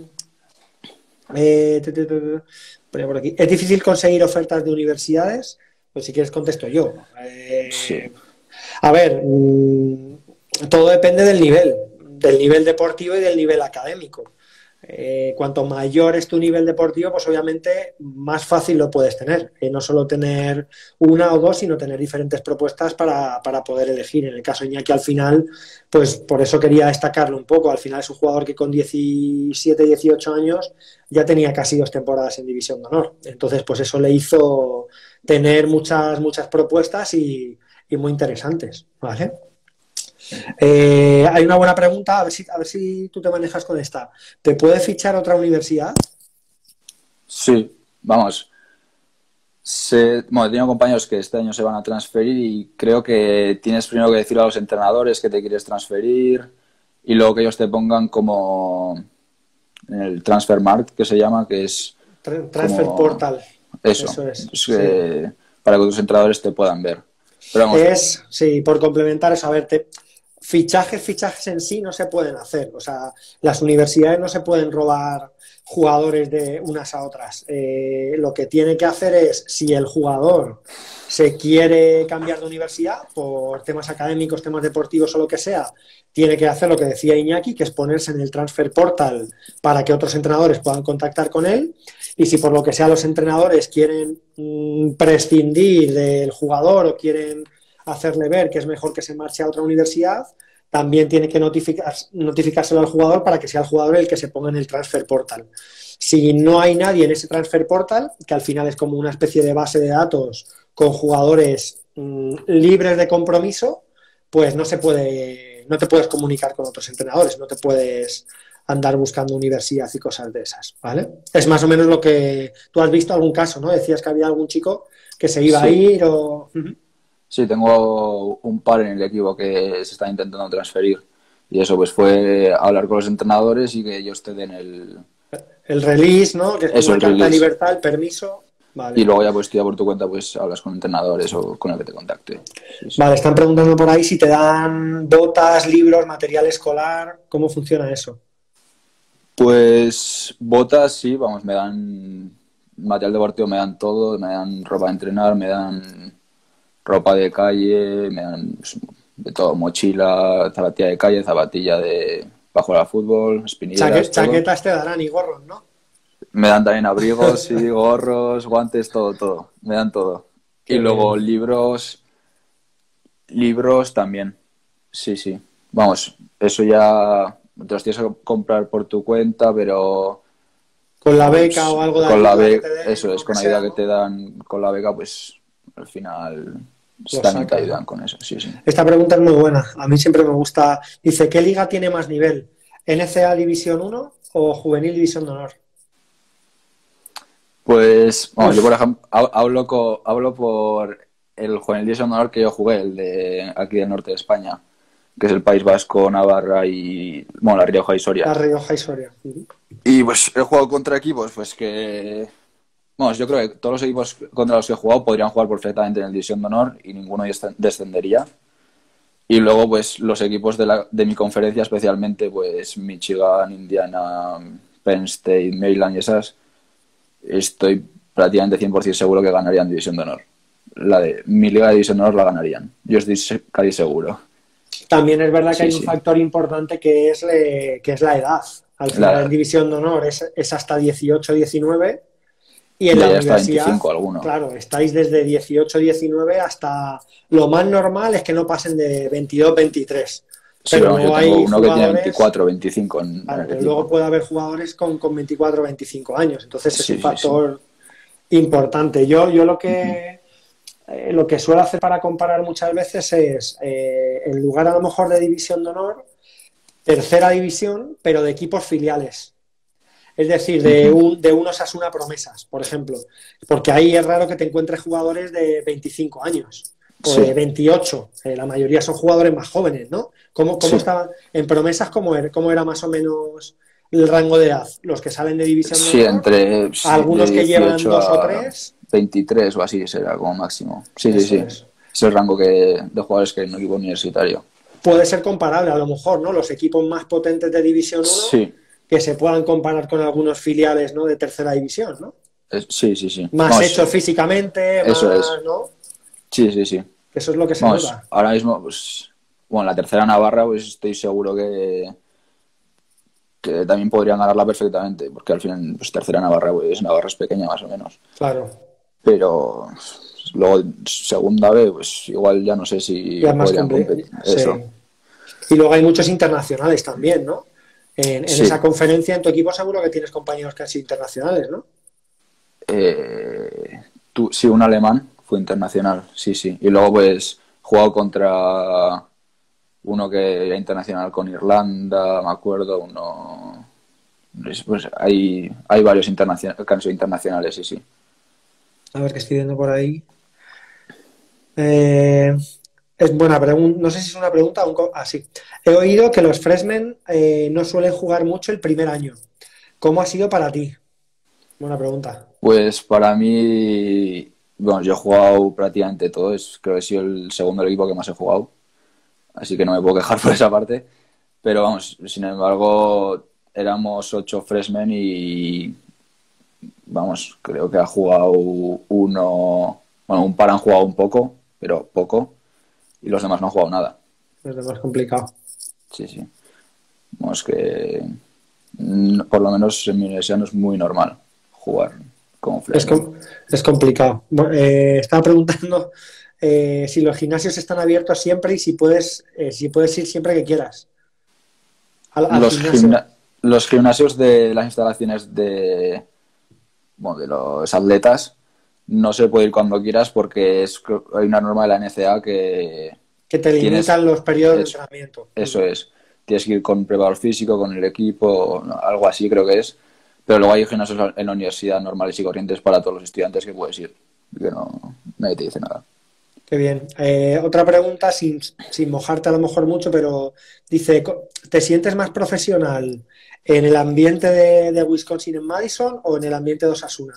eh, te- te- te- te- ponía por aquí. Es difícil conseguir ofertas de universidades. Pues si quieres contesto yo. Sí, Eh, a ver, mmm, todo depende del nivel, del nivel deportivo y del nivel académico. Eh, cuanto mayor es tu nivel deportivo, pues obviamente más fácil lo puedes tener. Eh, no solo tener una o dos, sino tener diferentes propuestas para, para poder elegir. En el caso de Iñaki, al final, pues por eso quería destacarlo un poco. Al final es un jugador que con diecisiete, dieciocho años ya tenía casi dos temporadas en División de Honor. Entonces, pues eso le hizo tener muchas, muchas propuestas y, y muy interesantes, ¿vale? Eh, hay una buena pregunta, a ver, si, a ver si tú te manejas con esta. ¿Te puede fichar otra universidad? sí, vamos. Se, bueno, he tenido compañeros que este año se van a transferir y creo que tienes primero que decir a los entrenadores que te quieres transferir y luego que ellos te pongan como en el Transfermarkt, que se llama, que es Tra- Transfer como Portal. eso, Eso es, es sí. que- para que tus entrenadores te puedan ver. Pero vamos, Es, sí, por complementar eso, a ver, te, fichajes, fichajes en sí no se pueden hacer. O sea, las universidades no se pueden robar jugadores de unas a otras. Eh, lo que tiene que hacer es, si el jugador se quiere cambiar de universidad por temas académicos, temas deportivos o lo que sea, tiene que hacer lo que decía Iñaki, que es ponerse en el transfer portal para que otros entrenadores puedan contactar con él. Y si por lo que sea los entrenadores quieren mmm, prescindir del jugador o quieren hacerle ver que es mejor que se marche a otra universidad, también tiene que notificar, notificárselo al jugador para que sea el jugador el que se ponga en el transfer portal. Si no hay nadie en ese transfer portal, que al final es como una especie de base de datos con jugadores mmm, libres de compromiso, pues no se puede eh, no te puedes comunicar con otros entrenadores, no te puedes andar buscando universidad y cosas de esas, ¿vale? Es más o menos lo que tú has visto algún caso, ¿no? Decías que había algún chico que se iba Sí. a ir o... Sí, tengo un par en el equipo que se están intentando transferir. Y eso, pues fue hablar con los entrenadores y que ellos te den el... El release, ¿no? Que es como Eso, una el carta de release. libertad, el permiso. Vale. Y luego ya pues tú ya por tu cuenta pues hablas con entrenadores o con el que te contacte. Sí, sí. Vale, están preguntando por ahí si te dan botas, libros, material escolar. ¿Cómo funciona eso? Pues botas, sí, vamos, me dan material deportivo, me dan todo, me dan ropa de entrenar, me dan ropa de calle, me dan pues, de todo, mochila, zapatilla de calle, zapatilla de para jugar al fútbol, espinilleras, Chaque- todo. chaquetas te darán y gorros, ¿no? Me dan también abrigos, sí, gorros, guantes, todo, todo, me dan todo. Qué Y luego bien. libros, libros también, sí, sí. Vamos, eso ya te los tienes que comprar por tu cuenta, pero Con la pues, beca o algo de con la ayuda que beca, te den, eso o es, lo que con la sea, ayuda que ¿no? te dan con la beca, pues al final Lo también te sacas, ayudan ¿no? con eso, sí, sí. Esta pregunta es muy buena. A mí siempre me gusta. Dice, ¿qué liga tiene más nivel? ¿N C A A División uno o Juvenil División de Honor? Pues, bueno, yo Uf, por ejemplo hab- hablo, co- hablo por el Juvenil División de Honor que yo jugué, el de aquí del norte de España, que es el País Vasco, Navarra y, bueno, La Rioja y La Soria. Rioja y Soria. Ujú. Y pues he jugado contra equipos, pues que, vamos, yo creo que todos los equipos contra los que he jugado podrían jugar perfectamente en el División de Honor y ninguno descend- descendería. Y luego, pues, los equipos de, la, de mi conferencia, especialmente, pues, Michigan, Indiana, Penn State, Maryland y esas, estoy prácticamente cien por ciento seguro que ganarían División de Honor. La de mi liga de División de Honor la ganarían. Yo estoy se- casi seguro. También es verdad que Sí, hay un sí. factor importante que es, eh, que es la edad. Al final, en La, División de Honor es, es hasta dieciocho diecinueve y en y la ahí hasta universidad, veinticinco alguno. claro, estáis desde dieciocho diecinueve hasta lo más normal es que no pasen de veintidós veintitrés. Sí, Pero vamos, yo luego tengo hay uno que tiene jugadores, veinticuatro veinticinco en, en claro, el pero luego equipo. puede haber jugadores con, con veinticuatro o veinticinco años. Entonces es un Sí, sí, sí. factor importante. Yo, yo lo Ujú. que eh, lo que suelo hacer para comparar muchas veces es, eh, en lugar a lo mejor de División de Honor, tercera división, pero de equipos filiales. Es decir, de, Ujú. un, de unos Asuna Promesas, por ejemplo. Porque ahí es raro que te encuentres jugadores de veinticinco años o de Sí, veintiocho. Eh, la mayoría son jugadores más jóvenes, ¿no? ¿Cómo, cómo sí. estaban en Promesas? ¿Cómo era, cómo era más o menos el rango de edad? Los que salen de División de Sí, Honor, entre a sí, de algunos que llevan dieciocho dos o a tres. veintitrés o así será como máximo. Sí, sí, Eso sí. es. Es el rango que, de jugadores que hay en un equipo universitario. Puede ser comparable, a lo mejor, ¿no? Los equipos más potentes de División uno Sí, que se puedan comparar con algunos filiales, ¿no? De tercera división, ¿no? es- sí, sí, sí. Más Vamos, hechos físicamente, eso es. más, ¿no? Sí, sí, sí. Eso es lo que se Vamos, nota. ahora mismo, pues, bueno, la tercera Navarra, pues estoy seguro que, que también podrían ganarla perfectamente, porque al final, pues tercera Navarra, pues Navarra es pequeña más o menos. Claro. Pero pues, luego, segunda B, pues igual ya no sé Ya si es más podrían complicado. competir. Sí. Eso. Y luego hay muchos internacionales también, ¿no? En, en esa Sí. conferencia, en tu equipo seguro que tienes compañeros que han sido internacionales, ¿no? Eh, tú, sí, un alemán fue internacional, sí, sí. Y luego, pues, jugado contra uno que era internacional con Irlanda, me acuerdo, uno. Pues hay, hay varios internacion- que han sido internacionales, sí, sí. A ver qué estoy viendo por ahí. Eh, es buena pregunta. No sé si es una pregunta o un... co- Ah, sí. He oído que los freshmen eh, no suelen jugar mucho el primer año. ¿Cómo ha sido para ti? Buena pregunta. Pues para mí, bueno, yo he jugado prácticamente todo, es, creo que he sido el segundo del equipo que más he jugado, así que no me puedo quejar por esa parte. Pero vamos, sin embargo, éramos ocho freshmen y vamos, creo que ha jugado uno, bueno, un par han jugado un poco, pero poco, y los demás no han jugado nada. Es lo más complicado. Sí, sí. Vamos, que mm, por lo menos en mi universidad no es muy normal jugar como Es, freshman. com- es complicado. Bueno, eh, estaba preguntando eh, si los gimnasios están abiertos siempre y si puedes, eh, si puedes ir siempre que quieras al, al Los, gimnasio. gimna- los gimnasios de las instalaciones de, bueno, de los atletas no se puede ir cuando quieras porque es, hay una norma de la N C A A que, Que te tienes, limitan los periodos de eso, entrenamiento. eso es. Tienes que ir con preparador físico, con el equipo, no, algo así creo que es. Pero luego hay gimnasios en la universidad normales y corrientes para todos los estudiantes que puedes ir. Que no, nadie te dice nada. Qué bien. Eh, otra pregunta, sin, sin mojarte a lo mejor mucho, pero dice, ¿te sientes más profesional en el ambiente de, de Wisconsin en Madison o en el ambiente de Osasuna?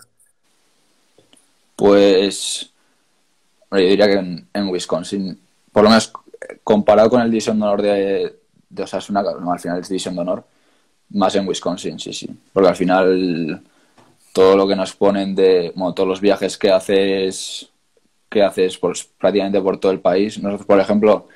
Pues yo diría que en, en Wisconsin, por lo menos comparado con el División de Honor de, de Osasuna, que no, al final es División de Honor, más en Wisconsin, sí, sí. Porque al final todo lo que nos ponen de, bueno, todos los viajes que haces, que haces pues, prácticamente por todo el país. Nosotros, por ejemplo,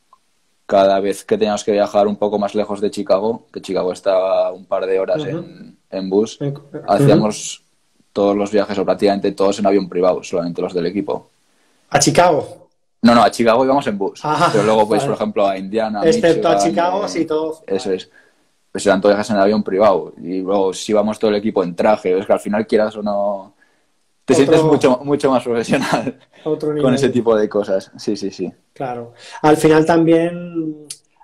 cada vez que teníamos que viajar un poco más lejos de Chicago, que Chicago está a un par de horas Uh-huh. en, en bus, Uh-huh. hacíamos todos los viajes o prácticamente todos en avión privado, solamente los del equipo. ¿A Chicago? No, no, a Chicago íbamos en bus. Ah, pero luego, pues, vale. por ejemplo, a Indiana, Excepto Michigan, a Chicago, eh, sí, todo. eso es. Pues eran todos viajes en avión privado. Y luego, si íbamos todo el equipo en traje, es que al final, quieras o no, te Otro, sientes mucho, mucho más profesional otro con nivel. ese tipo de cosas. Sí, sí, sí. Claro. Al final también,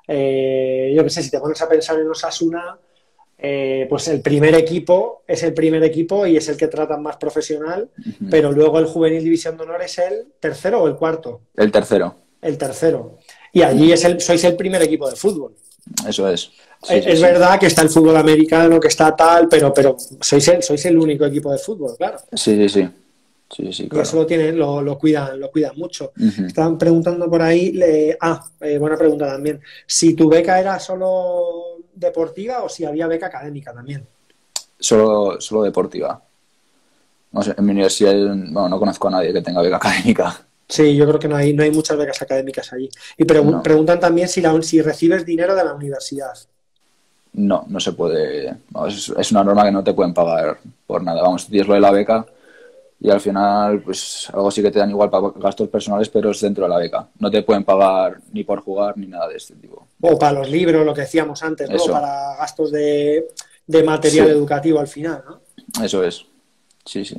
eh, yo qué sé, si te pones a pensar en Osasuna, eh, pues el primer equipo es el primer equipo y es el que tratan más profesional, Ujú. pero luego el Juvenil División de Honor es el tercero o el cuarto. El tercero, El tercero. Y allí es el, sois el primer equipo de fútbol. eso es. Sí, es sí, es sí. verdad que está el fútbol americano, que está tal, pero, pero sois, el, sois el único equipo de fútbol, claro. Sí, sí, sí. Sí, sí, Y claro. eso lo tienen, lo, lo cuidan, lo cuidan mucho. Ujú. Estaban preguntando por ahí, le- ah, eh, buena pregunta también. Si tu beca era solo deportiva o si había beca académica también. Solo, solo deportiva. No sé, en mi universidad, bueno, no conozco a nadie que tenga beca académica. Sí, yo creo que no hay, no hay muchas becas académicas allí. Y pregun- No. preguntan también si, la, si recibes dinero de la universidad. No, no se puede. No, es, es una norma que no te pueden pagar por nada. Vamos, tienes lo de la beca y al final, pues algo sí que te dan igual para gastos personales, pero es dentro de la beca. No te pueden pagar ni por jugar ni nada de este tipo. O para los libros, lo que decíamos antes, ¿no? Eso. Para gastos de, de material Sí. educativo al final, ¿no? Eso es. Sí, sí.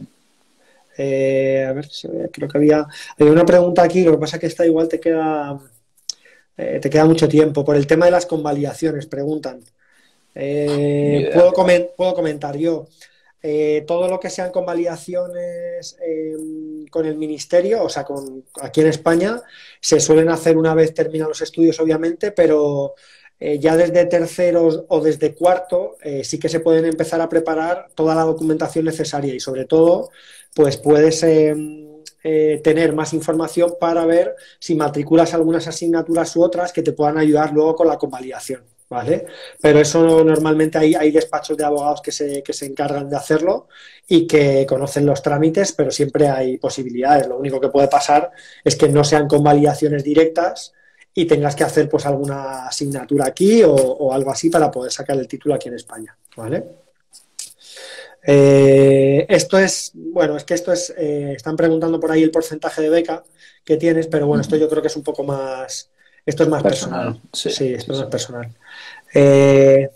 Eh, a ver, si- creo que había, había una pregunta aquí, lo que pasa es que esta igual te queda, eh, te queda mucho tiempo. Por el tema de las convalidaciones, preguntan. Ni Eh, idea. puedo, comen- puedo comentar yo. Eh, todo lo que sean convalidaciones eh, con el ministerio, o sea, con, aquí en España, se suelen hacer una vez terminan los estudios, obviamente, pero eh, ya desde terceros o desde cuarto eh, sí que se pueden empezar a preparar toda la documentación necesaria y sobre todo, pues puedes eh, eh, tener más información para ver si matriculas algunas asignaturas u otras que te puedan ayudar luego con la convalidación. ¿Vale? Pero eso normalmente hay, hay despachos de abogados que se, que se encargan de hacerlo y que conocen los trámites, pero siempre hay posibilidades. Lo único que puede pasar es que no sean convalidaciones directas y tengas que hacer pues alguna asignatura aquí o, o algo así para poder sacar el título aquí en España. ¿Vale? Eh, esto es, bueno, es que esto es, eh, están preguntando por ahí el porcentaje de beca que tienes, pero bueno, esto yo creo que es un poco más, esto es más personal. Personal. Sí, Sí, esto sí, es sí. más personal. Eh,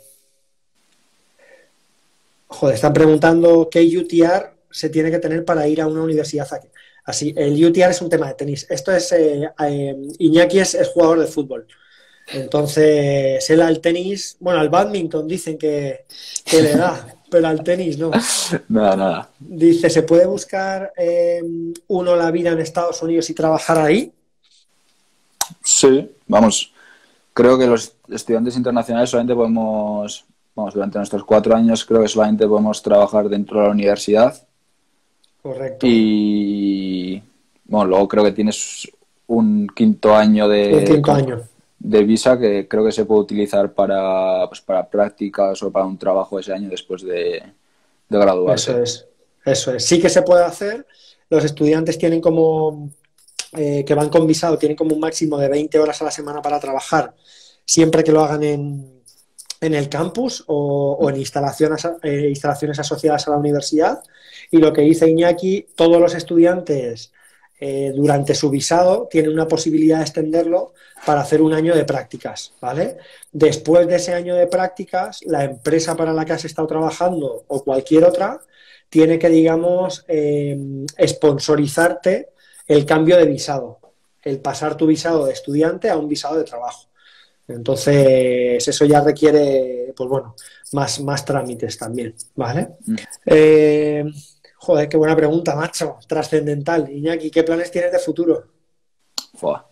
joder, están preguntando qué U T R se tiene que tener para ir a una universidad aquí. Así, el U T R es un tema de tenis. Esto es, eh, eh, Iñaki es, es jugador de fútbol. Entonces, él al tenis, bueno, al bádminton dicen que, que le da, pero al tenis no. Nada, nada. Dice, ¿se puede buscar eh, uno la vida en Estados Unidos y trabajar ahí? Sí, vamos. Creo que los estudiantes internacionales solamente podemos, vamos, durante nuestros cuatro años creo que solamente podemos trabajar dentro de la universidad Correcto. y, bueno, luego creo que tienes un quinto año de, Un quinto año. de visa que creo que se puede utilizar para, pues, para prácticas o para un trabajo ese año después de, de graduarse. Eso es, eso es. Sí que se puede hacer. Los estudiantes tienen como, eh, que van con visado, tienen como un máximo de veinte horas a la semana para trabajar, siempre que lo hagan en, en el campus o, o en instalaciones, eh, instalaciones asociadas a la universidad. Y lo que dice Iñaki, todos los estudiantes eh, durante su visado tienen una posibilidad de extenderlo para hacer un año de prácticas, ¿vale? Después de ese año de prácticas, la empresa para la que has estado trabajando o cualquier otra tiene que, digamos, eh, sponsorizarte el cambio de visado. el pasar tu visado de estudiante a un visado de trabajo. Entonces, eso ya requiere, pues bueno, más, más trámites también, ¿vale? Mm. Eh, joder, qué buena pregunta, macho. Trascendental. Iñaki, ¿qué planes tienes de futuro? Fua.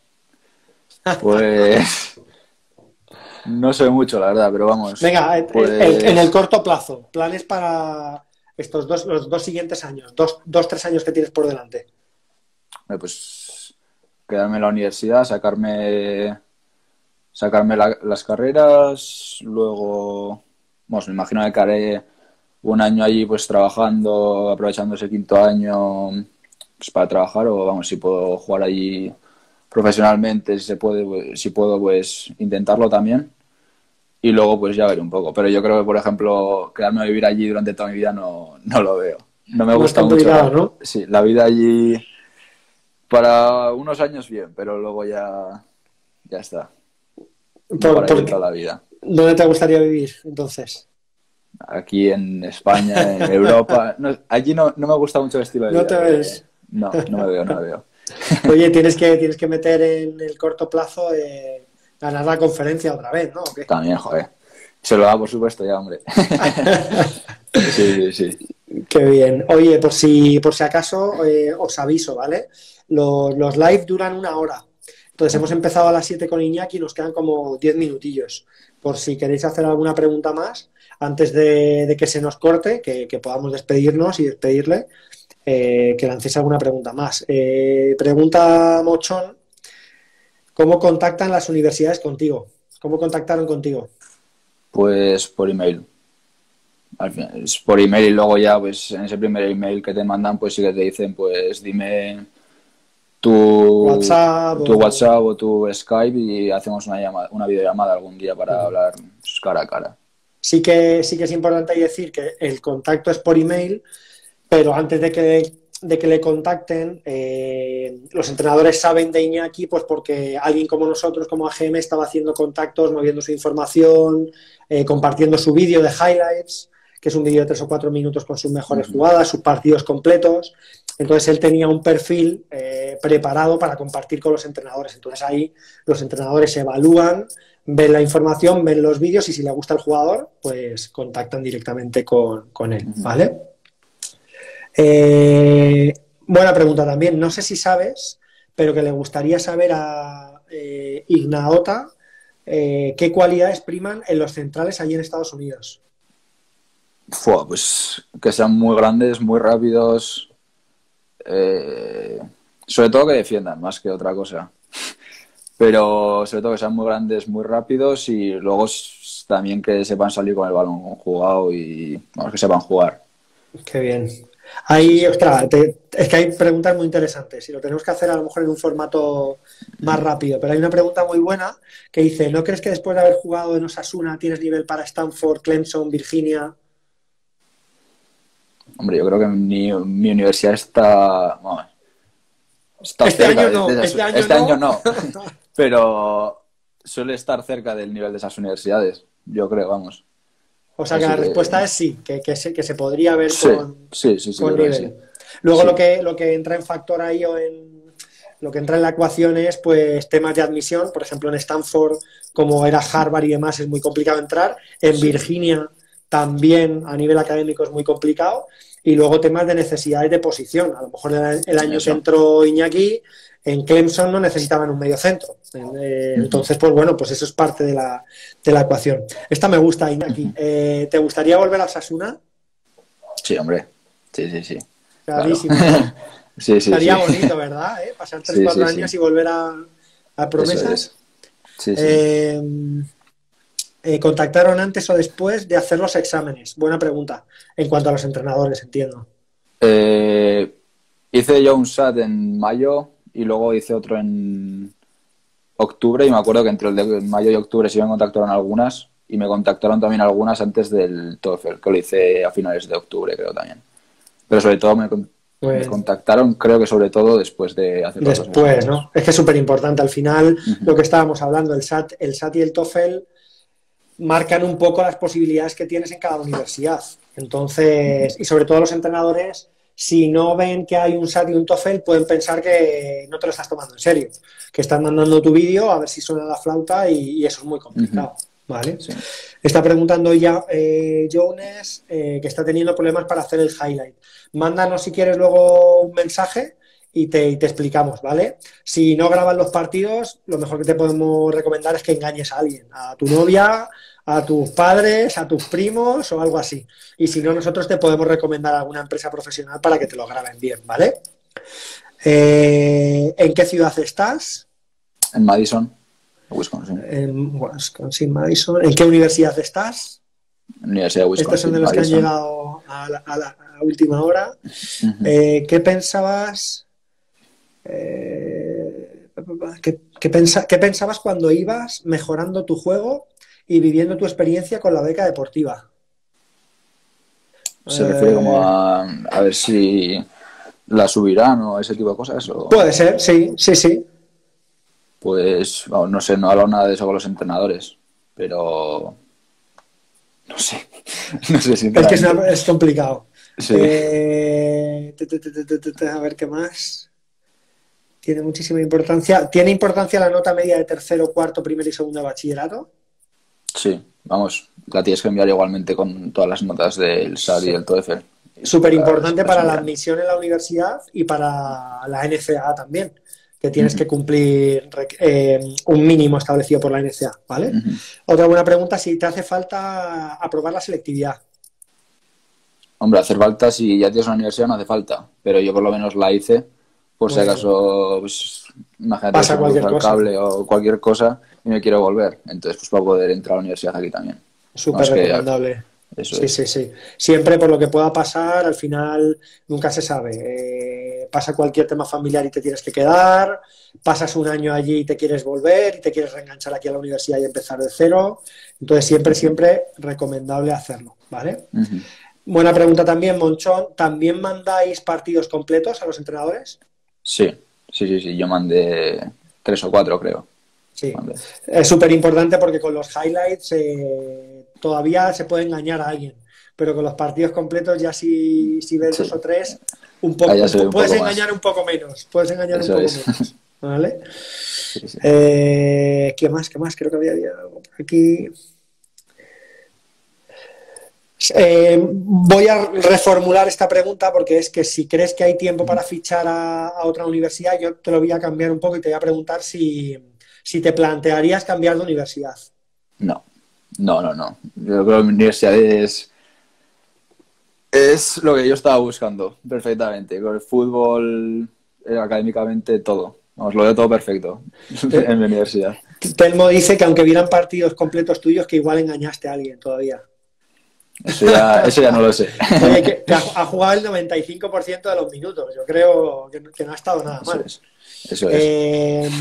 Pues no sé mucho, la verdad, pero vamos. Venga, en- Pues en, en el corto plazo, planes para estos dos, los dos siguientes años, dos, dos, tres años que tienes por delante. eh, pues quedarme en la universidad, sacarme sacarme la- las carreras, luego, bueno, me imagino que haré un año allí pues trabajando, aprovechando ese quinto año pues, para trabajar o vamos, si puedo jugar allí profesionalmente, si se puede, pues, si puedo pues intentarlo también y luego pues ya veré un poco. Pero yo creo que, por ejemplo, quedarme a vivir allí durante toda mi vida no, no lo veo. No me Más gusta mucho complicado, la, ¿no? sí, la vida allí para unos años bien, pero luego ya, ya está. No Por, para vivir porque, toda la vida. ¿dónde te gustaría vivir entonces? Aquí en España, en Europa. No, allí no, no me gusta mucho el estilo de ¿No vida. te De... ves? No, no me veo, no me veo. Oye, tienes que, tienes que meter en el corto plazo eh, ganar la conferencia otra vez, ¿no? ¿O qué? También, joder. Se lo da, por supuesto, ya, hombre. Sí, sí, sí. Qué bien. Oye, por si, por si acaso, eh, os aviso, ¿vale? Los, los live duran una hora. Entonces hemos empezado a las siete con Iñaki y nos quedan como diez minutillos. Por si queréis hacer alguna pregunta más, antes de, de que se nos corte, que, que podamos despedirnos y despedirle, eh, que lancéis alguna pregunta más. Eh, pregunta Mochón, ¿cómo contactan las universidades contigo? ¿Cómo contactaron contigo? Pues por email. Al final, es por email y luego ya, pues en ese primer email que te mandan, pues sí que te dicen, pues dime tu, WhatsApp tu o... WhatsApp o tu Skype y hacemos una llamada, una videollamada algún día para hablar pues, cara a cara. Sí que, sí que es importante decir que el contacto es por email, pero antes de que, de que le contacten, eh, los entrenadores saben de Iñaki, pues porque alguien como nosotros, como A G M, estaba haciendo contactos, moviendo su información, eh, compartiendo su vídeo de highlights, que es un vídeo de tres o cuatro minutos con sus mejores Uh-huh. jugadas, sus partidos completos. Entonces él tenía un perfil eh, preparado para compartir con los entrenadores. Entonces ahí los entrenadores evalúan, ven la información, ven los vídeos y si le gusta el jugador, pues contactan directamente con, con él, Uh-huh. ¿vale? Eh, buena pregunta también. No sé si sabes, pero que le gustaría saber a eh, Ignaota eh, qué cualidades priman en los centrales allí en Estados Unidos. Fua, pues que sean muy grandes, muy rápidos, eh, sobre todo que defiendan más que otra cosa. Pero sobre todo que sean muy grandes, muy rápidos y luego s- también que sepan salir con el balón jugado y vamos, que sepan jugar. Qué bien. Sí, Ahí, sí. ostras, te- es que hay preguntas muy interesantes y lo tenemos que hacer a lo mejor en un formato más rápido, pero hay una pregunta muy buena que dice, ¿no crees que después de haber jugado en Osasuna tienes nivel para Stanford, Clemson, Virginia? Hombre, yo creo que mi, mi universidad está, vamos, está Este cerca año de, no, de esas- este año este año no. no, pero suele estar cerca del nivel de esas universidades, yo creo, vamos. O sea que Así la que respuesta es sí, que, que se, que se podría ver sí, con, sí, sí, sí, yo con creo que sí. nivel. Luego lo Sí, que, lo que entra en factor ahí o en lo que entra en la ecuación es pues temas de admisión. Por ejemplo, en Stanford, como era Harvard y demás, es muy complicado entrar. En sí. Virginia también a nivel académico es muy complicado. Y luego temas de necesidades de posición. A lo mejor el, el año que Eso. entró Iñaki, en Clemson no necesitaban un medio centro. Eh, entonces, pues bueno, pues eso es parte de la, de la ecuación. Esta me gusta, Iñaki. Eh, ¿te gustaría volver a Osasuna? Sí, hombre. Sí, sí, sí. Claro. Clarísimo, ¿no? Sí, sí, Estaría sí. bonito, ¿verdad? ¿Eh? Pasar tres Sí, cuatro sí, años sí. y volver a, a Eso promesas. es. Sí, sí. Eh, eh, ¿contactaron antes o después de hacer los exámenes? Buena pregunta. En cuanto a los entrenadores, entiendo. Eh, hice yo un S A T en mayo y luego hice otro en octubre y me acuerdo que entre el de mayo y octubre sí me contactaron algunas y me contactaron también algunas antes del TOEFL, que lo hice a finales de octubre creo también. Pero sobre todo me, con- me Pues contactaron creo que sobre todo después de hacer los dos después, exámenes. ¿no? Es que es súper importante. Al final, lo Ujú. que estábamos hablando, el S A T, el S A T y el TOEFL marcan un poco las posibilidades que tienes en cada universidad. Entonces, y sobre todo los entrenadores si no ven que hay un S A T y un TOEFL, pueden pensar que no te lo estás tomando en serio, que estás mandando tu vídeo a ver si suena la flauta y, y eso es muy complicado, uh-huh. ¿Vale? Sí. Está preguntando ya eh, Jones eh, que está teniendo problemas para hacer el highlight. Mándanos si quieres luego un mensaje y te, y te explicamos, ¿vale? Si no graban los partidos, lo mejor que te podemos recomendar es que engañes a alguien, a tu novia, a tus padres, a tus primos o algo así. Y si no, nosotros te podemos recomendar a alguna empresa profesional para que te lo graben bien, ¿vale? Eh, ¿En qué ciudad estás? En Madison, Wisconsin. En Wisconsin, Madison. ¿En qué universidad estás? Universidad de Wisconsin. Estos son de los Madison. que han llegado a la, a la, a la última hora. Uh-huh. Eh, ¿Qué pensabas? Eh, ¿qué, qué, pensa, ¿Qué pensabas cuando ibas mejorando tu juego y viviendo tu experiencia con la beca deportiva? ¿Se eh... refiere como a, a ver si la subirán o ese tipo de cosas? O... Puede ser, sí, sí, sí. Pues, bueno, no sé, no he hablado nada de eso con los entrenadores, pero no sé, no sé si... Es que es, una, es complicado. Sí. Eh... A ver, ¿qué más? Tiene muchísima importancia. ¿Tiene importancia la nota media de tercero, cuarto, primero y segundo de bachillerato? Sí, vamos, la tienes que enviar igualmente con todas las notas del S A T sí. y del TOEFL. Súper importante para la admisión en la universidad y para la N C A A también, que tienes uh-huh. que cumplir eh, un mínimo establecido por la N C A A, ¿vale? Uh-huh. Otra buena pregunta, si te hace falta aprobar la selectividad. Hombre, hacer falta, si ya tienes una universidad no hace falta, pero yo por lo menos la hice, por si acaso, pues, imagínate, pasa cualquier cosa. Cable o cualquier cosa y me quiero volver, entonces pues para poder entrar a la universidad aquí también. Súper recomendable. Eso sí, es. sí, sí. Siempre por lo que pueda pasar, al final nunca se sabe. Eh, pasa cualquier tema familiar y te tienes que quedar, pasas un año allí y te quieres volver y te quieres reenganchar aquí a la universidad y empezar de cero. Entonces siempre, siempre recomendable hacerlo, ¿vale? Uh-huh. Buena pregunta también, Monchón. ¿También mandáis partidos completos a los entrenadores? Sí, sí, sí, sí. Yo mandé tres o cuatro, creo. Sí, es súper importante porque con los highlights eh, todavía se puede engañar a alguien, pero con los partidos completos ya si, si ves sí. dos o tres, un poco, un, un puedes poco engañar más. un poco menos, puedes engañar Eso un poco es. menos, ¿vale? Sí, sí. Eh, ¿Qué más? ¿Qué más? Creo que había, había algo por aquí. Eh, voy a reformular esta pregunta porque es que si crees que hay tiempo para fichar a, a otra universidad, yo te lo voy a cambiar un poco y te voy a preguntar si... si te plantearías cambiar de universidad. No, no, no, no. Yo creo que mi universidad es, es lo que yo estaba buscando perfectamente. Con el fútbol, académicamente, todo. Vamos, lo veo todo perfecto en mi universidad. Telmo dice que aunque vieran partidos completos tuyos, que igual engañaste a alguien todavía. Eso ya, eso ya no lo sé. Oye, que, que ha jugado el noventa y cinco por ciento de los minutos. Yo creo que, que no ha estado nada mal. Eso es. Eso es. Eh,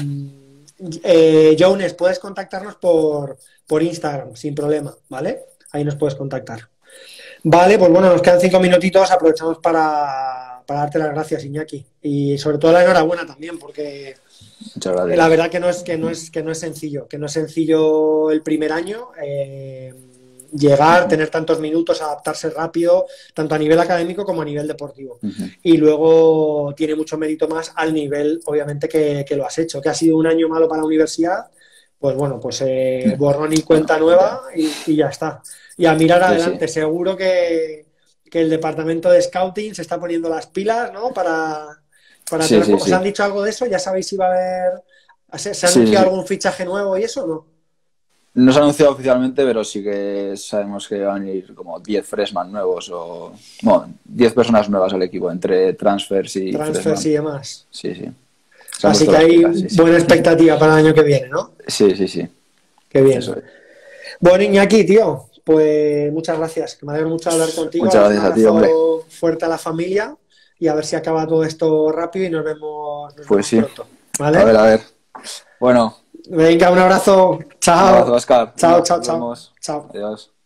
Eh, Jones, puedes contactarnos por, por Instagram, sin problema, ¿vale? Ahí nos puedes contactar. Vale, pues bueno, nos quedan cinco minutitos, aprovechamos para, para darte las gracias, Iñaki. Y sobre todo la enhorabuena también, porque la verdad que no es, que no es, que no es sencillo, que no es sencillo el primer año. Eh, llegar, uh-huh. tener tantos minutos, adaptarse rápido, tanto a nivel académico como a nivel deportivo. Uh-huh. Y luego tiene mucho mérito más al nivel, obviamente, que, que lo has hecho. Que ha sido un año malo para la universidad, pues bueno, pues eh, borrón y cuenta nueva y, y ya está. Y a mirar sí, adelante, sí. Seguro que, que el departamento de scouting se está poniendo las pilas, ¿no? Para, para sí, tener, sí, ¿os sí. han dicho algo de eso? ¿Ya sabéis si va a haber... ¿Se, se ha anunciado sí, algún fichaje nuevo y eso o no? No se ha anunciado oficialmente, pero sí que sabemos que van a ir como diez freshmen nuevos o... Bueno, diez personas nuevas al equipo, entre transfers y... Transfers y demás. Sí, sí. Así que hay pilas, sí, sí. buena expectativa para el año que viene, ¿no? Sí, sí, sí. Qué bien. Eso es. Bueno, Iñaki, tío, pues muchas gracias. Me alegro mucho de hablar contigo. Muchas gracias a ti, hombre. Fuerte a la familia y a ver si acaba todo esto rápido y nos vemos, nos pues vemos sí. pronto. ¿Vale? A ver, a ver. Bueno... Venga, un abrazo. Chao. Un abrazo, Oscar. Chao, Nos chao, chao. vemos. Chao. Adiós.